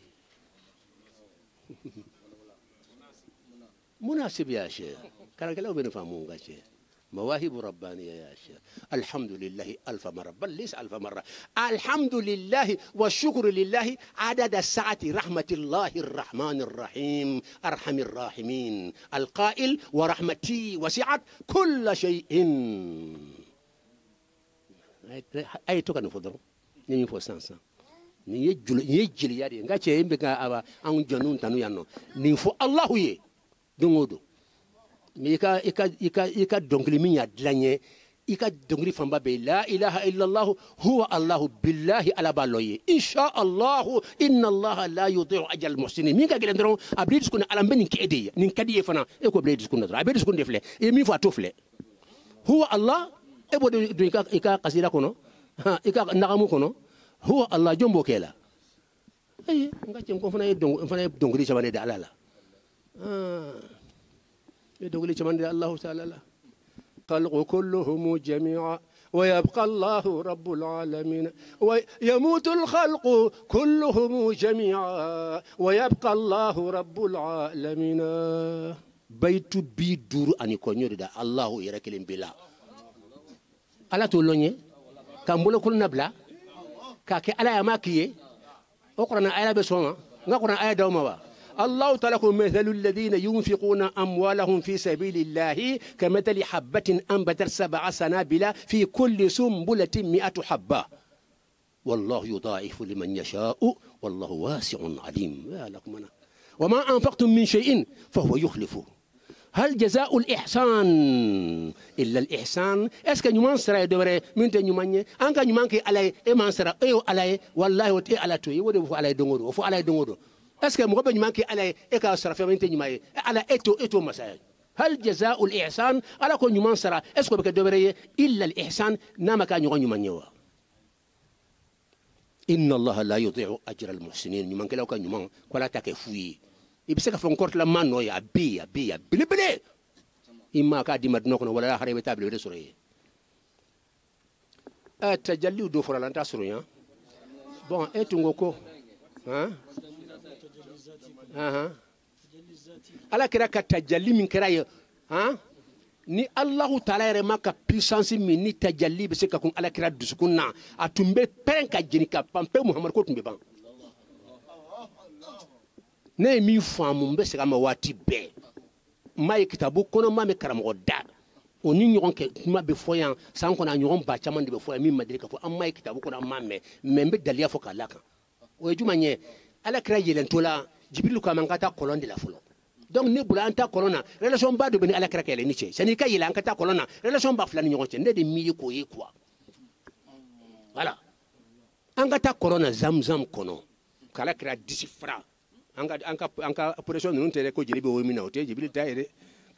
مناسب يا شيخ كان كلام بنفهمون يا شيخ مواهب ربانية يا شيخ الحمد لله ألف مرة بل ليس ألف مرة الحمد لله والشكر لله عدد سعة رحمة الله الرحمن الرحيم أرحم الراحمين القائل ورحمتي وسعت كل شيء أي توكا نفضل نيجي فوسانسا نيجي ياري نغاتشي يمبكا أبا أن جنون تنو يانو نيفو الله يه دونغودو ika dongli min ya dlanye ika dongli famba be la ilaha illa allah huwa allah billahi ala baloye insha allah inna allah la yudhi'u ajal muhsinin min ka gelen dron abli diskuna ala ben kede nin kadi fana e ko bli diskuna dron abli diskuna defle e min fa tofle huwa allah e bo do ika qasira kono ika nagamu kono huwa allah jombo kela ay ngati ko fana dongli chamane de alala يدخل كمان الله تعالى خلق كلهم جميعا ويبقى الله رب العالمين ويموت الخلق كلهم جميعا ويبقى الله رب العالمين بيت بيدور أن يكون يريد الله يركلم بلا ألا تقولوني كم بقول كل نبلا كأكي ألا يماكيه أقرأنا آية بسوما نقرأ آية دوما الله تعالى مثل الذين ينفقون أموالهم في سبيل الله كمثل حبة أنبتت 7 سنابل في كل سنبلة 100 حبة والله يضاعف لمن يشاء والله واسع عليم وما أنفقتم من شيء فهو يخلفه هل جزاء الإحسان إلا الإحسان اسك نيمان سرا دوره من تي نيمان انكا نيمان كي علي اي مان سرا ايو علي والله وتي على توي ودو فو علي دونغودو فو علي دونغودو اسك مو بن نيمان كي علي اي كا سرا من تي نيماي على اتو مساج هل جزاء الإحسان على كو نيمان سرا اسكو بك دوره إلا الإحسان نما كا نيمان نيوا إن الله لا يضيع أجر المحسنين نيمان كلا كا نيمان كلا تاكفوي ibiseka fonkort la mano ya bia bilibile imma ka di madno kono wala harebe table de soroye tajalli do fora lanta soroya bon etungo ko ala kira ka tajalli min kira ya ni allah taala yere maka puissance min ni tajalli biseka kun ala kira dusukunna atumbe penka jinika pampe muhammad ko tumbe ban ne mi famu mbe sega ma wati be may kitabu kono ma me karamo da oni nyon ke ma be foyan san kono nyon ba chama de be foyan mi madiri ka fo am may kitabu kono ma me membe dalia fo kala kan o juma nye ala kra yelen tola jibril ko mangata kolon de la folo donc ne bula anta kolona relation ba do be ala kra kele ni che sani ka yela anta kolona relation ba fulani nyon che ne de mi ko yi quoi voilà angata kolona zamzam kono kala kra 10 francs anka operation nun tere ko jiribe wo mina ote jibril tayre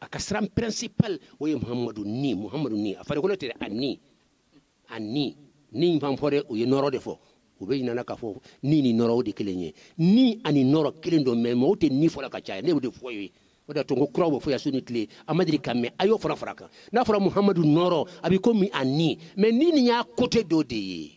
akasram principal o ye muhammadu ni afare ko tere ani ni fam fore o ye noro de fo o be nana ka fo ni noro de kelenye ni ani noro kelendo me mo te ni fo la ka cha ne de fo yi o da to ko kro fo ya suni tle amadri kamme ayo fara faraka na fara muhammadu noro abi ko mi ani mais ni nya côté do de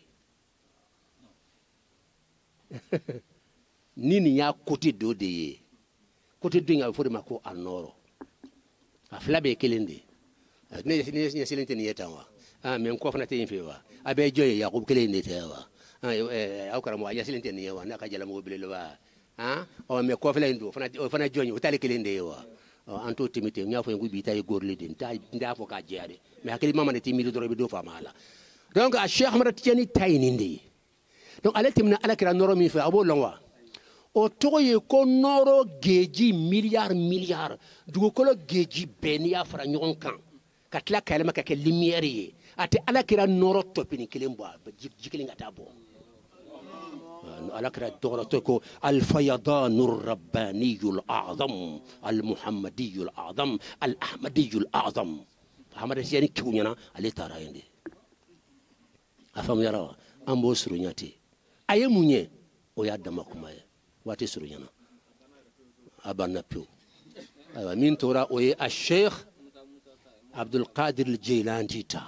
ni nya côté do de côté do nya fo de mako anoro aflabe kelende ne silente ni yetawa men ko fana te yinfewa abe joye yakub kelende tewa aw karamo ya silente ni yawa na ka jala mo bilelo ba o me ko fala ndo fana joye o tale kelende yawa anto timite nya fo ngubi tay gorli din tay nda fo ka jeade me akeli mama ne timi do be do fa mala donc a cheikh Ahmad Tidiane tayni ndi donc ala timna ala kira noro mi fa abo longwa o toye ko noro geji milliard dugo ko geji benia fra nyon kan katla kalma ka ke lumière yi ate ala kira noro topini kelembo jikeli ngata bo ala kira dora to ko al fayadanur rabbaniyul a'zam al muhammadiyul a'zam al ahmadiyul a'zam Ahmad Tidiane kunyana ale tara yende afam yara ambo surunyati aye munye o ya dama kuma wati surunyana abanna piu aywa min tora o ye a Sheikh Abdul Qadir al-Jilani ta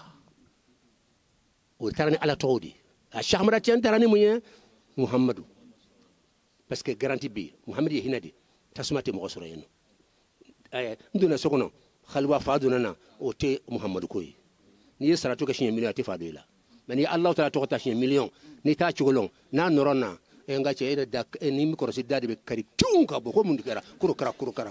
o tarani ala tawdi a Cheikh Ahmad Tidiane tarani munye Muhammadu parce que garantie bi Muhammad ye hinadi tasmati mo surayno nduna sokono khalwa faduna na o te Muhammadu koy ni salatu ka shin million te fadila mani Allah taala to ta shin million ni ta chugolon na norona nga che ina dak ni mi ko sidade be kari tunka bo ko mun dikara kuro kara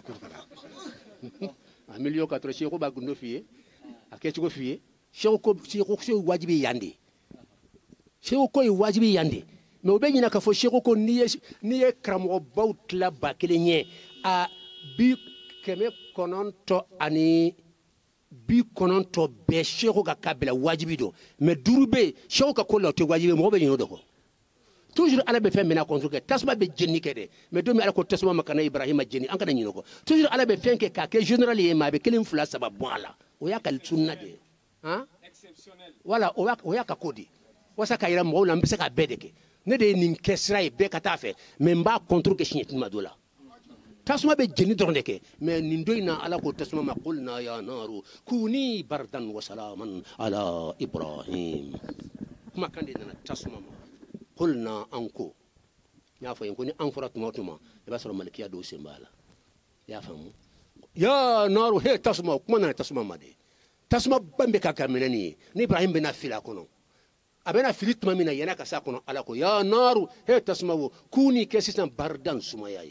a million 4 cheikh ba gundo fiye akeci ko fiye cheikh ko wajibi yande cheikh ko wajibi yande mais o be nyina ka fo cheikh ko ni ye kramo bautla bakelenye a bi keme kononto ani bi kononto be cheikh ka kabila wajibi do mais durube cheikh ka ko la te wajibi mo be nyino do ko toujours ala be fen mena contre que tasma be jenni kede mais domi ala ko tasma makana ibrahima jenni an kana nyino ko toujours ala be fen ke ka ke général e ma be kelim fula sababu ala o ya kal sunna de exceptionnel voilà o ya ka kodi wasa ka ira mo na mbese ka bedeke ne de nin kesra e be kata fe mais mba contre que chinyeti madola tasma be jenni doronde ke mais nin doina ala ko tasma ma qulna ya naru kuni bardan wa salaman ala ibrahim kuma kande na tasma قلنا أنكو يا فهم كوني أنفرت موتما يبصر ملكية دوسي مالا يا فهم يا نار هي تسمع كمان تسمع ما دي تسمع بمبكا كمنني نإبراهيم بنا فيلا كنو أبنا فيلت ما منا يناك ساكنو على كو يا نار هي تسمع كوني كسيسنا بردان سماياي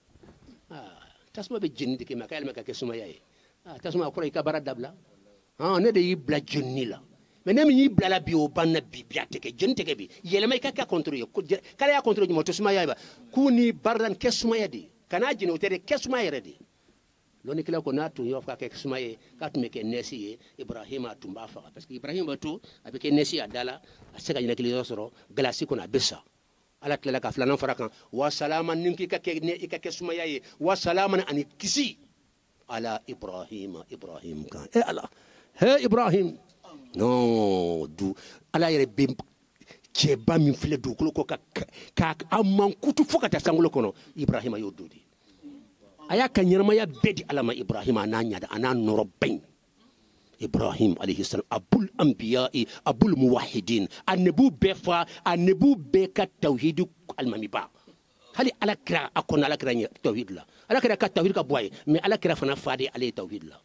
تسمع بجندي كما كلمة كسماياي تسمع كوري كبرد دبلا ندي يبلا جنيلا mais nem ni blala bio banna bibiate ke gente ke bi yelema ka contrôler kala ya contrôler mo to suma yaba kuni bardan kesuma yadi kana jino tere kesuma yadi loni kila ko natu yo ka kesuma ye ka tume ke nesi ibrahima tumba fa parce que ibrahima to avec nesi adala aseka jina kili soro glasi ko na bessa ala kila ka flana farakan wa salaman ninki ka ke ne ka kesuma yaye wa salaman ani kisi ala ibrahima kan ala he ibrahim non du ala yere be cheba min file du ko ka amman kutu fokata sangulo kono ibrahima yododi aya kanyarma ya bedi alama ibrahima nanya da anan norobain ibrahim alayhi salam abul anbiya'i abul muwahhidin annabu befa annabu be ka tauhid almami ba hali ala kira akona ala kira tauhid la ala kira ka tauhid ka boy mais ala kira fana fadi alay tauhid la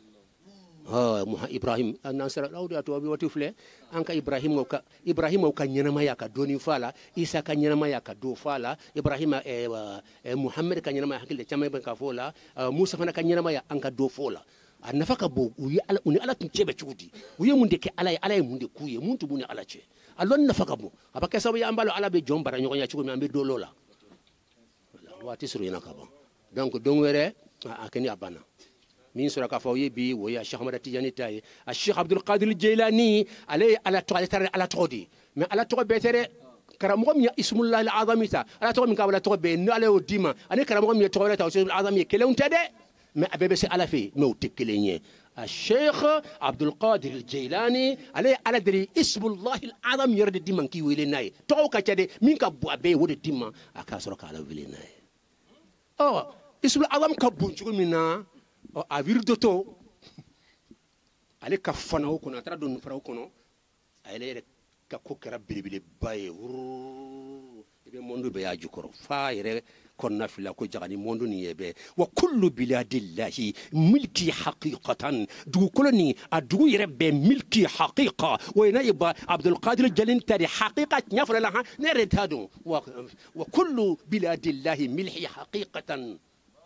ibrahim nansara lawdi ato bi wati fle anka ibrahim ka nyanama ya ka doni fala isa ka nyanama ya ka do fala ibrahim muhammad ka nyanama hakile chama ben ka fola musa fana ka nyanama ya anka do fola annafaka bo uyi ala uni ala tun chebe chudi uyi munde ke ala munde kuye muntu buni ala che alon nafaka bo abaka sabu ya ambalo ala be jombara nyoko nya chukumi ambe do lola wati suru yana ka bon donc dongwere akeni abana min sura ka fawye bi wo ya Cheikh Ahmad Tidiane tay a Cheikh Abdul Qadir al-Jilani ala todi mais ala to betere karamo mi ismullah al-azamita ala to min ka wala to be no ala odima ani karamo mi to wala tawhid al-azami kelon tade mais a bɛɛ bɛ se ala fɛ mais u tɛ kelen ye الشيخ عبد القادر الجيلاني عليه على دري اسم الله العظم يرد ديما كي ويلناي تو كاتي مين كبو ابي ود ديما اكاسرك على ويلناي اسم العظم كبونجو منا افير دوتو عليه كفناو كنا ترى دون فراو كنا عليه كوكرا بلي باي ebe mondo be yaji koro fa yere konna fila ko jagani mondo ni yebe wa kullu biladillahi milki haqiqatan du koloni adu yere be milki haqiqa wa naiba abdul qadir jalin tari haqiqa nyafala la nere tadu wa kullu biladillahi milhi haqiqatan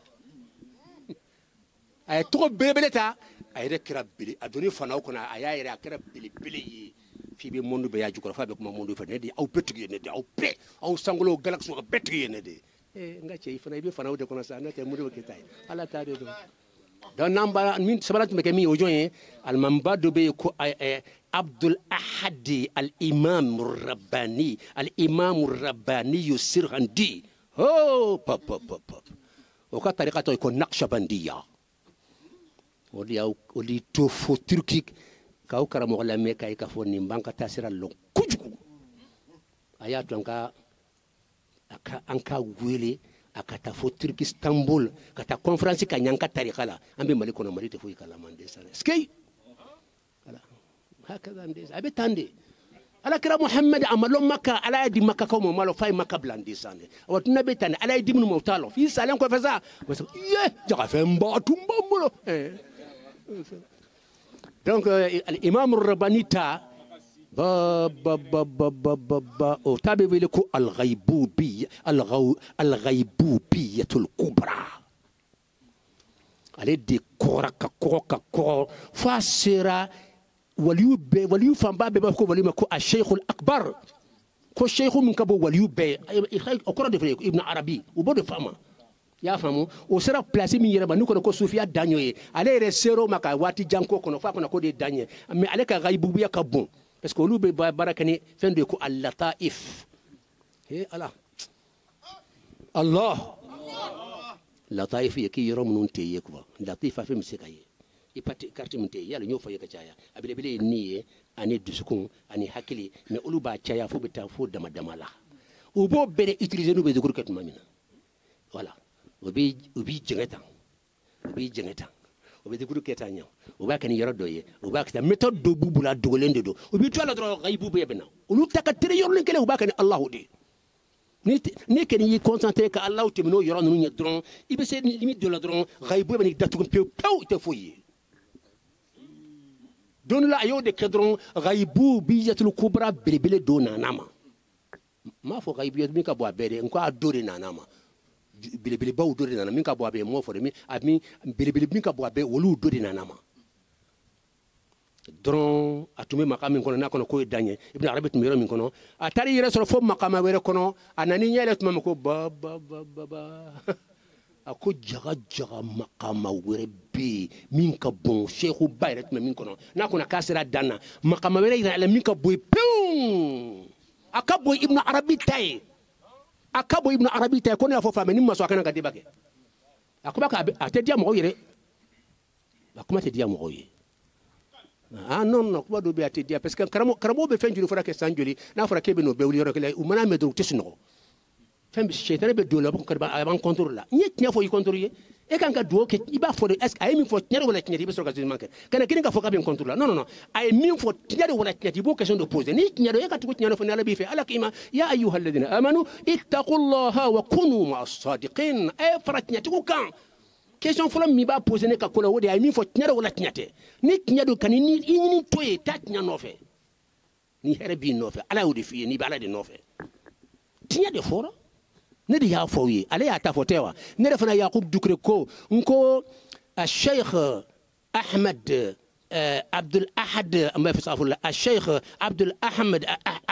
ay to bebeleta ay rekra bili aduni fana ko na ayayere akra bili bili fi be mondo be yaji ko fa be ko mondo fa ne di aw petri ne di aw pe aw sangolo galaxy ko petri ne di ngache ifana be fana de ko na sa na ke mondo ke tay ala ta de do don namba min sabalat me ke mi ojoye al mambado be ko abdul ahadi al imam rabbani sirhandi pop o ka tariqa to ko naqshbandiya odi to fo turkique kaw karamo la me kay ka fonni banka tasira lo kujuku ayatu anka wele akata fo turki istanbul kata conference ka nyanka tarikala ambe mali kono mali te fo kala mande sare skey ala hakaza ndez abe tande ala kira muhammad amalo makka ala di makka ko mo malo fay makka blandi sane watu nabe tande ala di mun mo talo fi salen ko fa sa ye jaga fe mbatu mbamolo donc l'imam Rabanita au tabe ko al-ghaybubiyatul kubra ale de koraka fasira waliyu famba be ko waliyu ko al-sheikh al-akbar ko sheikh min kabo waliyu be okoro de ibn arabi o bodo fama ya famu o sera place mi yere ba nuko ko sufia danyoye ale resero maka wati janko kono fa kono ko de danye mais ale ka ghaibu ya ka bon parce que lube barakani fende ko al-lataif Allah lataif yaki yoro mun teye ko latifa fe misikaye ipati carte mun teye yalla nyofa yaka chaya abile bile niye ani dusukun ani hakili mais olu ba chaya fo beta fo dama la o bo bere utiliser no be de kurkat mamina voilà obi jengeta obi de guru ketanya oba kan yoro doye oba ka méthode do bubula dogolende do obi to la dro ghaibu be bena olu takatire yor len kele oba kan allah de ni ken yi concentré ka allah te mino yoro nu dron ibe se limite de la dron ghaibu be ni datu ko pew te foyi don la ayo de kedron ghaibu biyatul kubra bilbile do nanama ma fo ghaibu mi ka bo abere nko adore nanama bilibili baw dori nana min ka bo abe mo fo de mi ami bilibili min ka bo abe wolu dori nana ma dron atume makami kono na kono ko danye ibn arabi tumiro min kono atari yere so fo makama were kono anani nyele tuma ko ba ako jaga makama were be min ka bon sheikhu bayret min kono na kono kasira dana makama were ila min ka boy pum akabo ibn arabi tay akabo ibn arabi tay kono ya fo fami ni maso akana ka debake akubaka atedia mo yere akuma tedia mo yere non kuba do be atedia parce que karamo be fenjuli fora ke sanjuli na fora ke be no be wuli yoro ke umana me do tesno fembi shaytan be do la ko karba avant contrôle la nyet nya fo yi contrôler e kan ka do ke iba fo est ay mi fo nyere wala nyere be so ka manke kana kini ka fo ka be contrôle non ay mi fo nyere wala nyere bo question de poser ni nyere e ka tuko nyere fo na la bi fe ala kima ya ayyuha alladhina amanu ittaqullaha wa kunu ma'as sadiqin ay farat nyati ko kan question fo mi ba poser ne ka ko la wodi ay mi fo nyere wala nyete ni nyado kan ni toye tat nya no fe ni here bi no fe ala wodi fi ni ba ala de no fe tinya de fora ne di ya fowi ale ya tafotewa ne defana yaqub dukre ko nko الشيخ احمد عبد الاحد ما في صافو الشيخ عبد الاحمد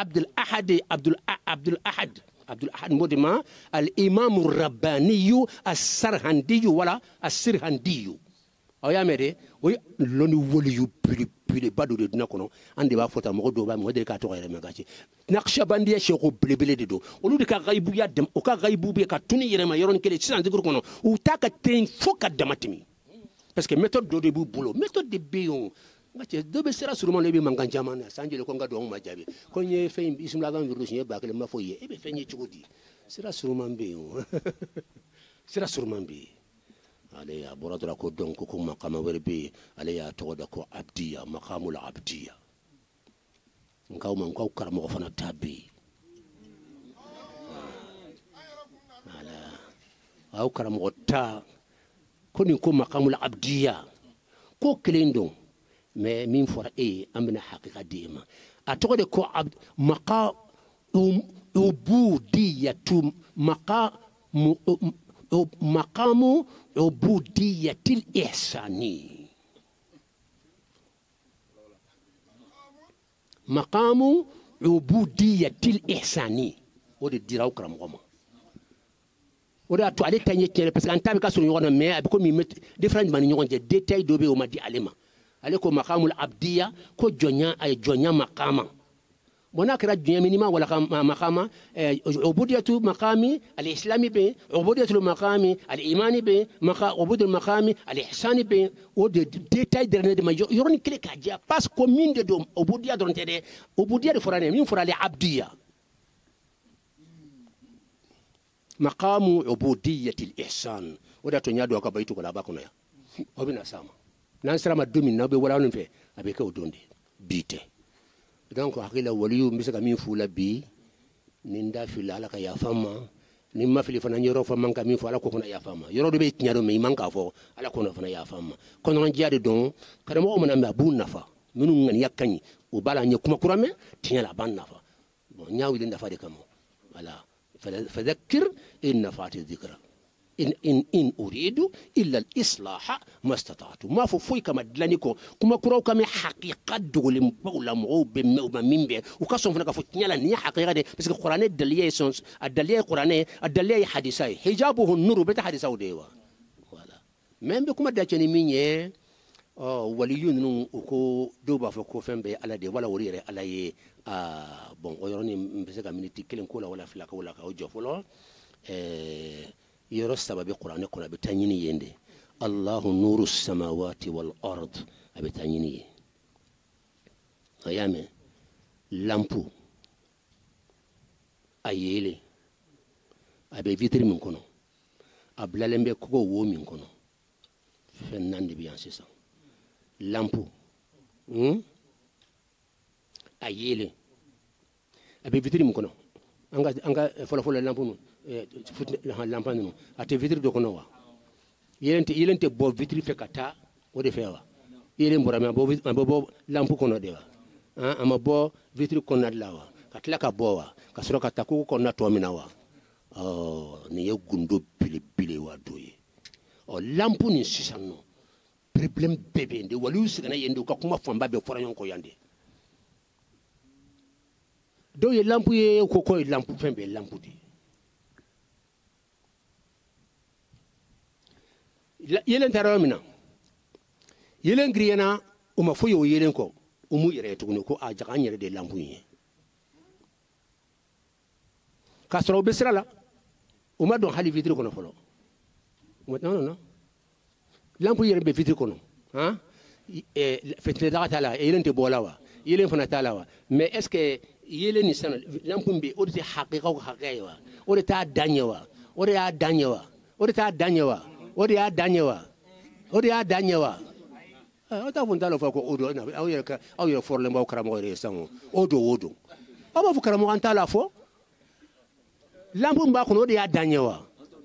عبد الاحد مودما الامام الرباني السرهندي ولا السرهندي او يا ميدي وي لوني وليو بلي بادو دي نكونو اندي با فوتا مو دو با مو دي كا تو غير مغاتي نقشبندي شيخو بلي دو ولو دي كا غايبو يا دم او كا غايبو بي كا توني يرما يرون كلي سان دي كونو او تاكا تين فوكا دماتمي parce que méthode dɔ de b'u bolo méthode de bɛ yen o n ka cɛ dɔ bɛ sira surunman na i bɛ mankan caman na san joli ko n ka dugawu ma jaabi ko n ye fɛn bisimila kan juru siɲɛ 1000 n ma fɔ i ye e bɛ fɛn ye cogo di sira surunman bɛ yen o sira surunman bɛ yen ale a bɔra dɔrɔn ko dɔn ko makama wɛrɛ bɛ yen ale y'a tɔgɔ da ko abdiya makamul abdiya nkaw ma nkaw karamɔgɔ fana ta bɛ yen aw karamɔgɔ ta ko nin ko makamul abdiya ko kelen don mais min fɔra e ye an bɛna hakika di ma a tɔgɔ de ko ubudiyatu maqamu ubudiyatil ihsani maqamu ubudiyatil ihsani o de dira aw karamɔgɔ ma o de y'a to ale ta ɲɛ tiɲɛ parce que an ta bɛ ka surun ɲɔgɔn na mais a bɛ komi différence jumɛn ni ɲɔgɔn cɛ détail dɔ bɛ yen o ma di ale ma ale ko makamul abdiya ko jɔnya a ye jɔnya makama bon n'a kɛra jɔnya min n'i ma wala makama ubudiyatu makami al-islami bɛ yen ubudiyatu makami al-imani bɛ yen ubudiyatu makami al-ihsani bɛ yen o de détail dɔrɔn de ma yɔrɔnin kelen k'a jɛ parce que min de don ubudiya dɔrɔn tɛ dɛ ubudiya de fɔra ne min fɔra ale abdiya maqamu ubudiyatil ihsan o da to nya do ka baytu ko la ba kono ya o bina sama nan sara ma domin na be wala non fe abe ka o donde bite donc hakila waliyu mbisa min fula bi ninda fil ala ka ya fama ni ma fili fana yoro fama ka min fu ala ko fana ya fama yoro do be tinyaro me man ka fo ala ko fana ya fama kono non jiade don kada mo mana me abu nafa minu ngani yakani o bala nye kuma kurame tinyala ban nafa bon nyaawi le nafa de kamo wala فذكر إن نفعت الذكرى إن أريد إلا الإصلاح ما استطعت ما فوي كما دلانيكو كما كراو كما حقيقة دولم بولا مو بموما ميمبي وكاسون فنك فتنيالا نيا حقيقة دي بس القرآن الدليل سونس الدليل القرآن الدليل حديثاي حجابه النور بيت حديثاو ديوا ولا même بكما داتشني مينيه waliyun nu ko do ba fo ko fembe ala de wala worire ala ye bon o yoroni mbese ka miniti kelen ko la wala filaka wala ka o jofolo yoro sababi qur'an ko la bitanyini yende Allahu nuru samawati wal ard abitanyini ayame lampu ayele abe vitri min kono ablalembe ko wo min kono fennande biyan c'est ça lampu a yele a be vitri mun kono anga folo lampu nu lampa nu a te vitri do kono wa yelente bo vitri fe kata o de fe wa yelen borama bo lampu kono de wa ama bo vitri kono la wa katla ka bo wa ka soro ka taku kono to mina wa ni ye gundo bile wa doye lampu ni sisano problème bébé de walu sigana yende ko kuma famba be fora yonko yande do ye lampu ye ko lampu fembe lampu di yelen tarawmina yelen griyana o ma foyo yelen ko o mu yere to ko a jaga nyere de lampu yi ka soro be sira la o ma don hali vitri ko no folo non lampu yere be vitri kono fetne da tala yelen te bolawa yelen fana talawa mais est ce que yelen ni sana lampu be o de haqiqa ko haqiqa o de ta danyewa o de ya danyewa o de ta danyewa o de ya danyewa o de ya danyewa o ta fun talo fa ko odo na aw yere forle mbaw karamo re sango odo aba fu karamo an tala fo lampu mba kono o de ya danyewa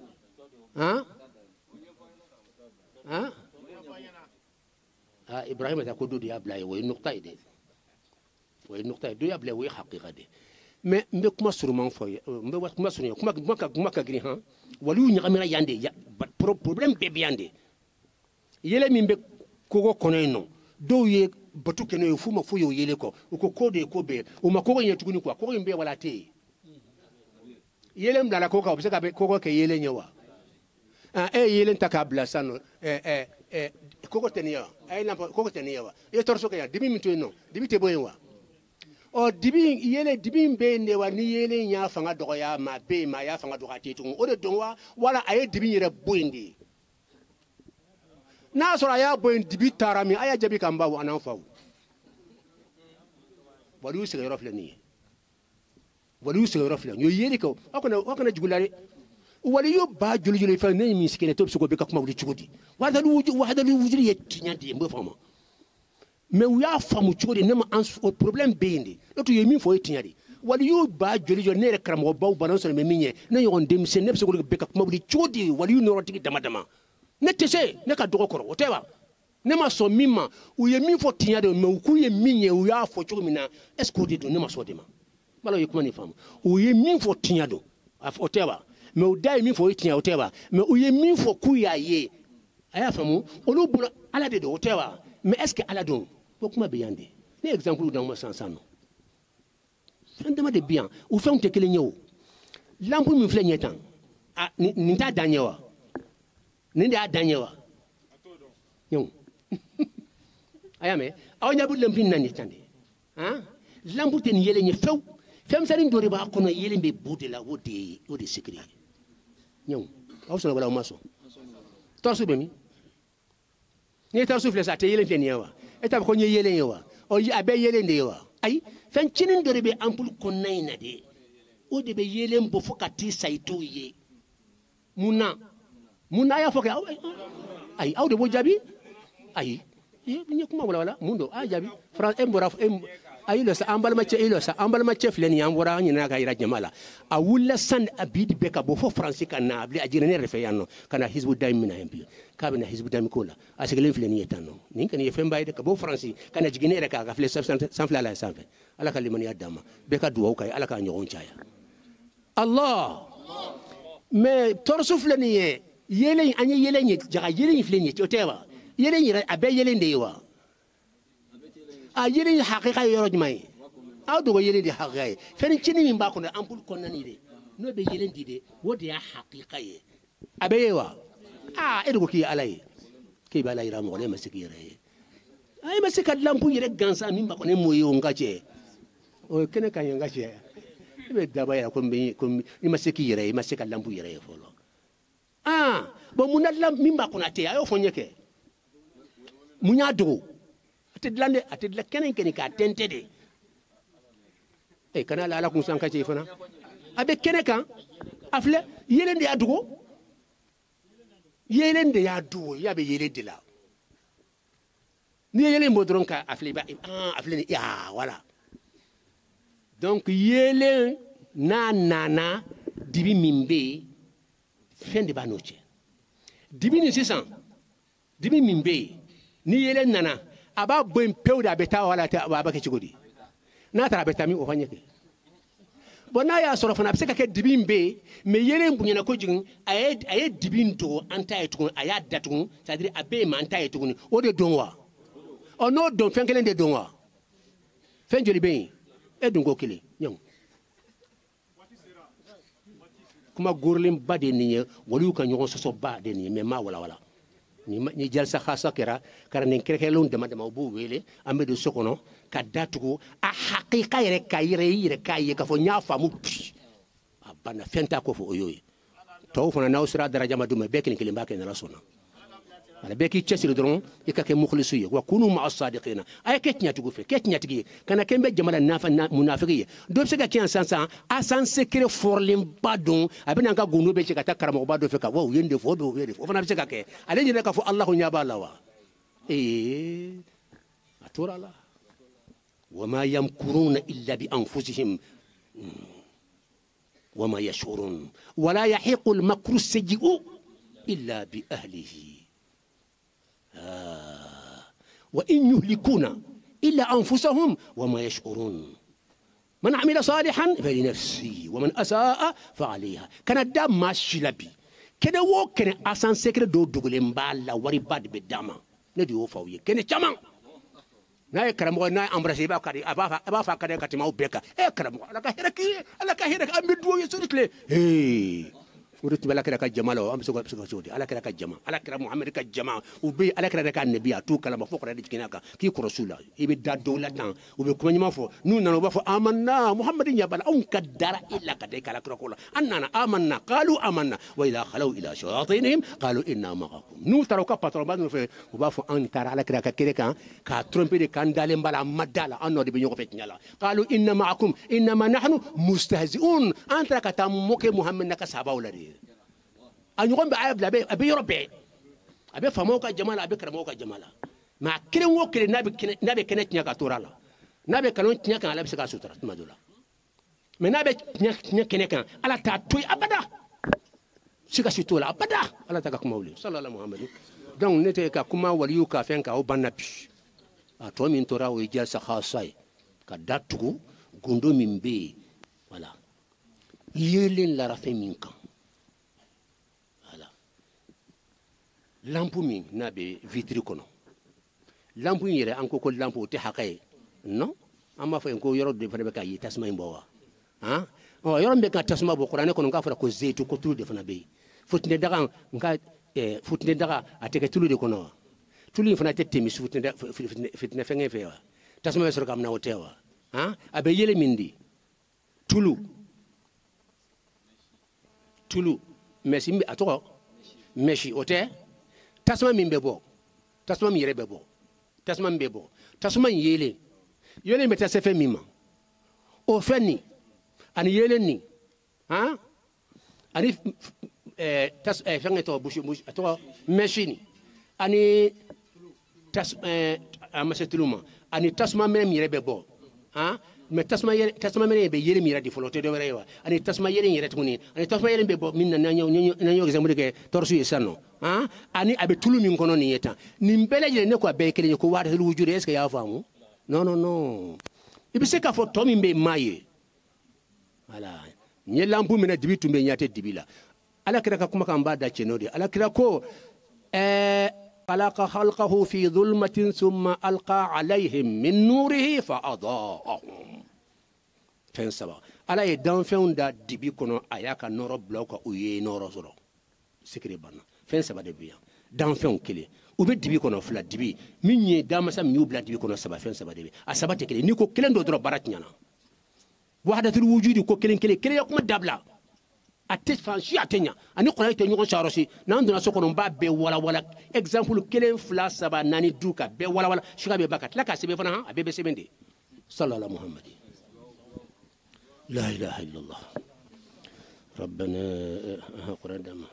إبراهيم تقول دو يابلا وينقطع يدي وينقطع يدو يابلا ويحقق يدي ما مبك مصر ما فوي مبك مصر يا كم كجريها ولو نعمل ياندي problem بيبي ياندي يلا من بك كوكو كونينو دو يه بتو كنو يفوما فوي يلا كو وكودي كوبي وما كوكو ينتقوني كوا كوكو ينبي ولا تي يلا مدلا كوكو بس كابي كوكو كيلا نيوا yelen takabla sano koko tenia ay lampa koko tenia wa e torso kaya dibi mito no dibi te boyenwa o dibi yele dibi be ne wa ni yele nya fanga dogo ya ma be ma ya fanga dogo tetu o de donwa wala ay dibi yere boyndi n'a sɔrɔ a y'a bɔ yen dibi taara min a y'a jaabi k'an baw an'an faw waliyu sigiyɔrɔ filɛ nin ye waliyu sigiyɔrɔ filɛ nin ye o ye yeli kɛ aw kana jugu la dɛ waliyu ba joli joli fɛn ne ye min sigi to bɛ se k'o bɛ ka kuma wuli cogo di wahadalu wujudi ye tiɲɛ de ye n b'o faamu mais u y'a faamu cogo di ne ma o problème bɛ yen de n'o tɛ u ye min fɔ o ye tiɲɛ de waliyu ba joli joli ne yɛrɛ karamɔgɔ baw bana sɔrɔ mɛ min ye ne ɲɔgɔn denmisɛn ne bɛ se k'o bɛ ka kuma wuli cogo di waliyu nɔrɔtigi dama dama ne tɛ se ne ka dɔgɔ kɔrɔ o tɛ wa ne ma sɔn min ma u ye min fɔ tiɲɛ de mais u k'u ye min ye u y'a fɔ cogo min na est ce que o de don ne ma sɔn o de ma bala o ye kuma nin faamu u ye min fɔ tiɲɛ don o tɛ wa mais u da ye min fɔ o ye tiɲɛ o tɛ wa mais u ye min fɔ k'u y'a ye a y'a faamu olu bolo ala de don o tɛ wa mais est ce que ala don o kuma bɛ yan de ne ye exemple d'anw ma sisan nɔ fɛn dama de bɛ yan u fɛnw tɛ kelen ye o lampu min filɛ nin ye tan nin t'a dan ɲɛ wa nin de y'a dan ɲɛ wa a y'a mɛn aw ɲɛ bɛ lampu in na nin tan de lampu tɛ nin yelen ye fewu fɛnmisɛnnin dɔ de b'a kɔnɔ yelen bɛ bu de la o de ye sikiri ye aw sɔnna wala aw ma sɔn tɔrɔsu bɛ min n'i ye tɔrɔsu filɛ sa a tɛ yelen filɛ nin ye wa e t'a fɔ ko n ye yelen ye wa a bɛɛ yelen de ye wa ayi fɛn cinin dɔ de bɛ ampul kɔnɔna in na de o de bɛ yelen bɔ fo ka t'i sa i t'o ye mun na a y'a fɔ kɛ ayi aw de b'o jaabi ayi n ye kuma walawala mun don a y'a jaabi e bɔra ayi lɔ sa an balimacɛ filɛ nin ye an bɔra an ɲinɛna ka yira jama la a wulila san a bi de bɛɛ ka bɔ fo faransi ka na a jiginna ne yɛrɛ fɛ yan nɔ ka na hizbu dami minɛ yan bi k'a bɛ na hizbu dami ko la a sigilen filɛ nin ye tan nɔ nin kɔni ye fɛnba ye dɛ ka bɔ faransi ka na jigin ne yɛrɛ kan ka filɛ sanfɛla la sanfɛ ala ka limaniya d'an ma bɛɛ ka duwawu k'a ye ala k'a ɲɔgɔn caya Allah mais tɔrɔsu filɛ nin ye yelen an ye yelen ye jaga yelen in filɛ nin ye o tɛ wa yelen yɛrɛ a bɛɛ yelen de ye wa a yelen ye hakika ye yɔrɔ jumɛn ye aw dogo yelen de hakika ye fɛn cinin min b'a kɔnɔ ampul kɔnɔna nin de n'o bɛ yelen di de o de y'a hakika ye a bɛ ye wa e de ko k'i ye ala ye k'i bɛ ala yira mɔgɔ la e ma se k'i yɛrɛ ye e ma se ka lampu yɛrɛ gansan min b'a kɔnɔ e m'o ye o n ka cɛ o ye kɛnɛ kan ye n ka cɛ e bɛ daba yɛrɛ ko i ma se k'i yɛrɛ ye i ma se ka lampu yɛrɛ ye fɔlɔ bon mun na min b'a kɔnɔ a tɛ a y'o fɔ n ye kɛ mun y'a dogo a tɛ dilan dɛ a tɛ dilan kɛnɛ in kɛnɛ k'a tɛntɛn de kana ala kun san ka cɛ fana a bɛ kɛnɛ kan a filɛ yelen de y'a dogo yelen de y'a dogo i y'a bɛ yelen de la n'i ye yelen bɔ dɔrɔn ka a filɛ a filɛ nin voilà donc yelen n'a nana dibi min bɛ yen fɛn de b'a n'o cɛ dibi nin sisan dibi min bɛ yen ni yelen nana a b'a bɔ yen pewu de a bɛ taa wala a b'a kɛ cogo di n'a taara a bɛ taa min o fɔ n ye kɛ bon n'a y'a sɔrɔ fana a bɛ se ka kɛ dibi in bɛ yen mais yelen bonyana kojugu a ye dibi in dogo an ta ye tuguni a y'a datugu c'est à dire a bɛ yen ma an ta ye tuguni o de don wa n'o don fɛn kelen de don wa fɛn joli bɛ yen e dun ko kelen ɲɔgɔn kuma gorolenba de nin ye waliyu ka ɲɔgɔn sɔsɔba de nin ye mais maa walawala ni jalisa khasa kɛra nin kɛrɛkɛrɛnlenw dama dama u b'u wele an bɛ don so kɔnɔ ka datugu a hakika yɛrɛ ka yɛrɛ i yɛrɛ k'a ye k'a fɔ n y'a faamu bi a banna fɛn t'a kɔfɛ o y'o ye tɔw fana n'aw sera daraja ma d'u ma bɛɛ kelen kelen b'a kɛ n'ala sɔnna ala bɛɛ k'i cɛsiri dɔrɔn i ka kɛ mukhlisu ye wa kunu ma'a sadiqina a ye kɛ tiɲɛtigiw fɛ kɛ tiɲɛtigi ye kana kɛ n bɛ jamana munafiki ye dɔ bɛ se ka kɛ yan sisan a san secret fɔrɔlenba don a bɛ na an ka gundo bɛ cɛ ka taa karamɔgɔba dɔ fɛ ka wa u ye nin de fɔ o ye de fɔ o fana bɛ se ka kɛ ale ɲinɛ k'a fɔ Alahu ɲɛ b'a la wa a tora la wa ma yamkuruna illa bi anfusihim wa ma yashurun wala yahiqu al-makru as-sayyi'u illa bi ahlihi وإن يهلكون إلا أنفسهم وما يشعرون من عمل صالحا فلنفسه ومن أساء فعليها كان الدم ما شلبي كده وكان أسان سكر دو دوغلين بالا وري باد بداما ندي وفاوية كان جمع na karamo na ambrasi ba kadi aba fa kadi katima ubeka karamo ala ka hiraki ambe duwo yesu dikle ورت بلا كذا كجمال وأمس سعودي على كذا كجمال على كذا محمد كجمال وبي على كذا كالنبي أتو كلام فوق رأي كناك كي كرسولا يبدأ دولتنا وبكون ما فو نون نبى فو آمنا محمد يبلا أنك دار إلا كذا كلا كلا أننا آمنا قالوا آمنا وإذا خلوا إلى شياطينهم قالوا إنا معكم نو ترى كبتر بعد نفهم وبافو أن ترى على كذا كذا كترمبي كان دالين بلا مدالا أنو دبينيو كفتنيلا قالوا إنا معكم إنما نحن مستهزئون أنت كتام موك محمد نكسبا ولدي أن يقوم أبي ربي أبي فموك جمال أبي كرموك جمالا ما كل وكل نبي كنت نيا كتورالا نبي كلون نيا كان على بسكا سوترا ما دولا من نبي نيا كان على تاتوي أبدا سكا سوتولا أبدا على تكاك مولي صلى الله محمد دون نتى كما وليو كافين كأو بنابش أتوا من تورا ويجال سخاصاي كداتو غندو من بي ولا يلين لا رافين منك lampu min na be vitri kono lampu yere anko ko lampu te hakay no amma fa ko yoro de fana be kay tasma imbowa ha o yoro be ka tasma bo qur'ane kono nga fa ko zetu ko tulu de fana be futne daga nga futne daga ateke tulu de kono tulu fana tette mi futne fenge fewa tasma be sor kam na wotewa ha abe yele mindi tulu meshi mi atoko meshi ote tasma min bebo tasma mi yere bebo tasma mbebo tasma yele meta sefe mima o feni ani yele ni ha ani tas fenge to bush to machine ani tas amasetuluma ani tasma mem yere bebo ha mais tasma mene be yele mira di folote de rewa ani tasma yele yere tuni ani tasma yele be bo minna nanyo exemple ke torsu yesano ha ani abe tulu min kono ni yeta ni mbele yele ne ko be kele ko wada lu wujure est ce ya famu non ibi se ka fo to min be maye wala nye lampu mena dibi tumbe nyate dibila ala kira ka kuma kan ba da chenodi ala kira ko خلق خلقه في ظلمة ثم ألقى عليهم من نوره فأضاءهم فنسبا على يدان فين دا دبي كونو أياك نورو بلوكا ويه نورو زرو سكري بانا فنسبا دبيا دان فين كلي وبي دبي كونو فلا دبي مني دامسا ميو بلا دبي كونو سبا فنسبا دبي أسبا تكلي نيكو كلن دو درو بارات نيانا وحدة الوجود كو كلن كلي يقوم دابلا atfanshi atenya ani qona ite nyugo charosi nan dona sokono ba be wala exemple kelen fla saba nani duka be wala shiga be bakat la ka sebe fana ha be sebende sallallahu muhammad la ilaha illallah rabbana qur'an dama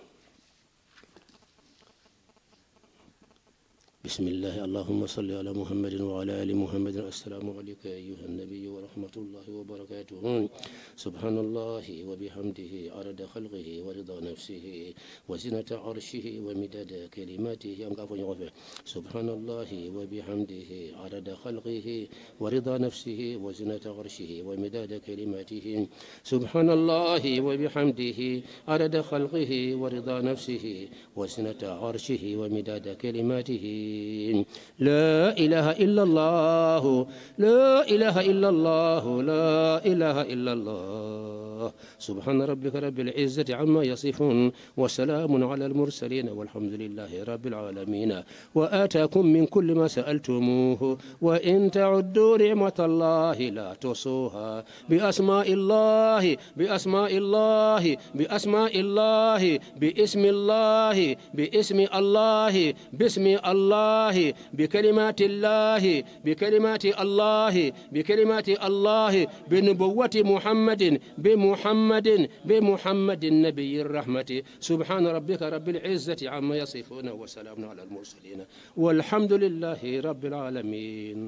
بسم الله اللهم صل على محمد وعلى آل محمد السلام عليك أيها النبي ورحمة الله وبركاته سبحان الله وبحمده عدد خلقه ورضا نفسه وزنة عرشه ومداد كلماته سبحان الله وبحمده عدد خلقه ورضا نفسه وزنة عرشه ومداد كلماته سبحان الله وبحمده عدد خلقه ورضا نفسه وزنة عرشه ومداد كلماته لا إله إلا الله لا إله إلا الله لا إله إلا الله سبحان ربك رب العزة عما يصفون وسلام على المرسلين والحمد لله رب العالمين وآتاكم من كل ما سألتموه وإن تعدوا نعمة الله لا تحصوها بأسماء الله بأسماء الله بأسماء الله باسم الله باسم الله باسم الله بكلمات الله بكلمات الله بكلمات الله بنبوة محمد بمحمد النبي الرحمة سبحان ربك رب العزة عما يصفون وسلام على المرسلين والحمد لله رب العالمين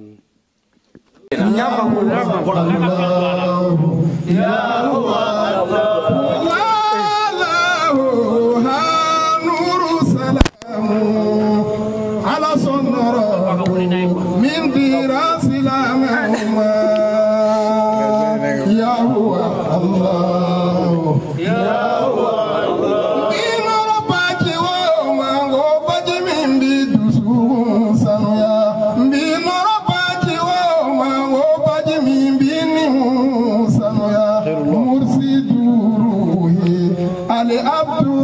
من دراس الأمامة يا هو الله يا هو الله إن ربك وما غوبك من بدسوم سنيا بين ربك وما غوبك من بين سنيا مرسي روحي على عبد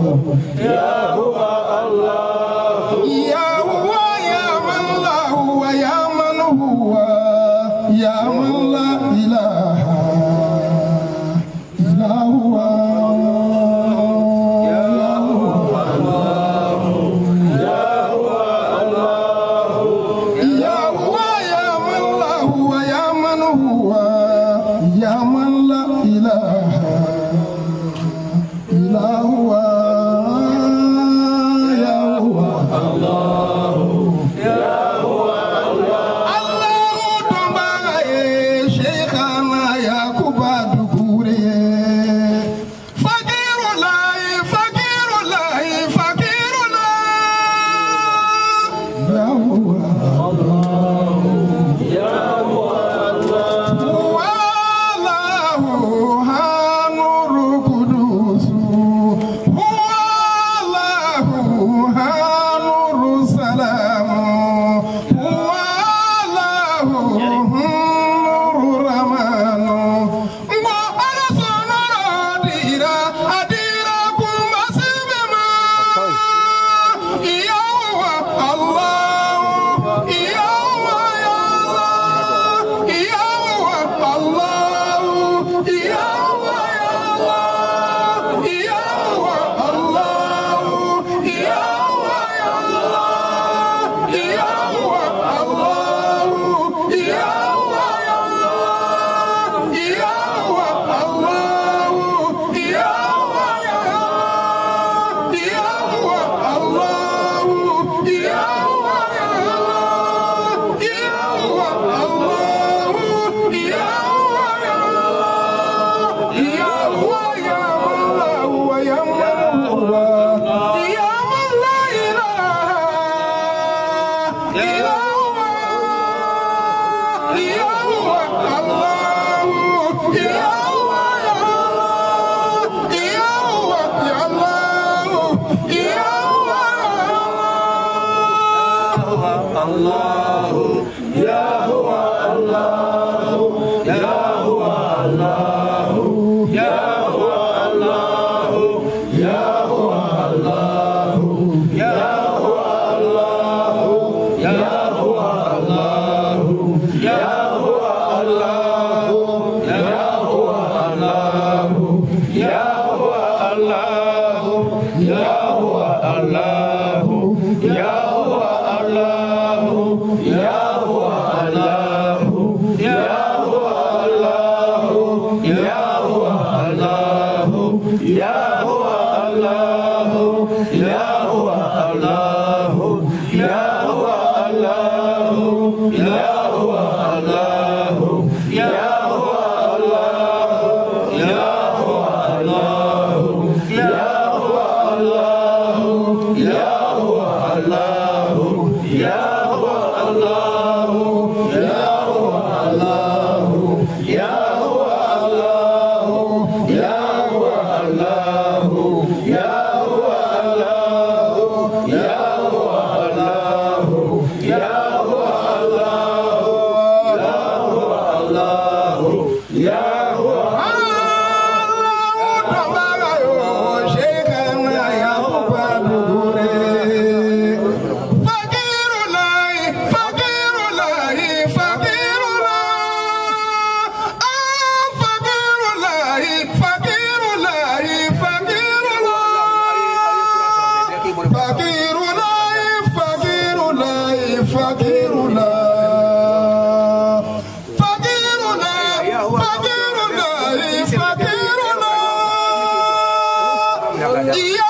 Yeah.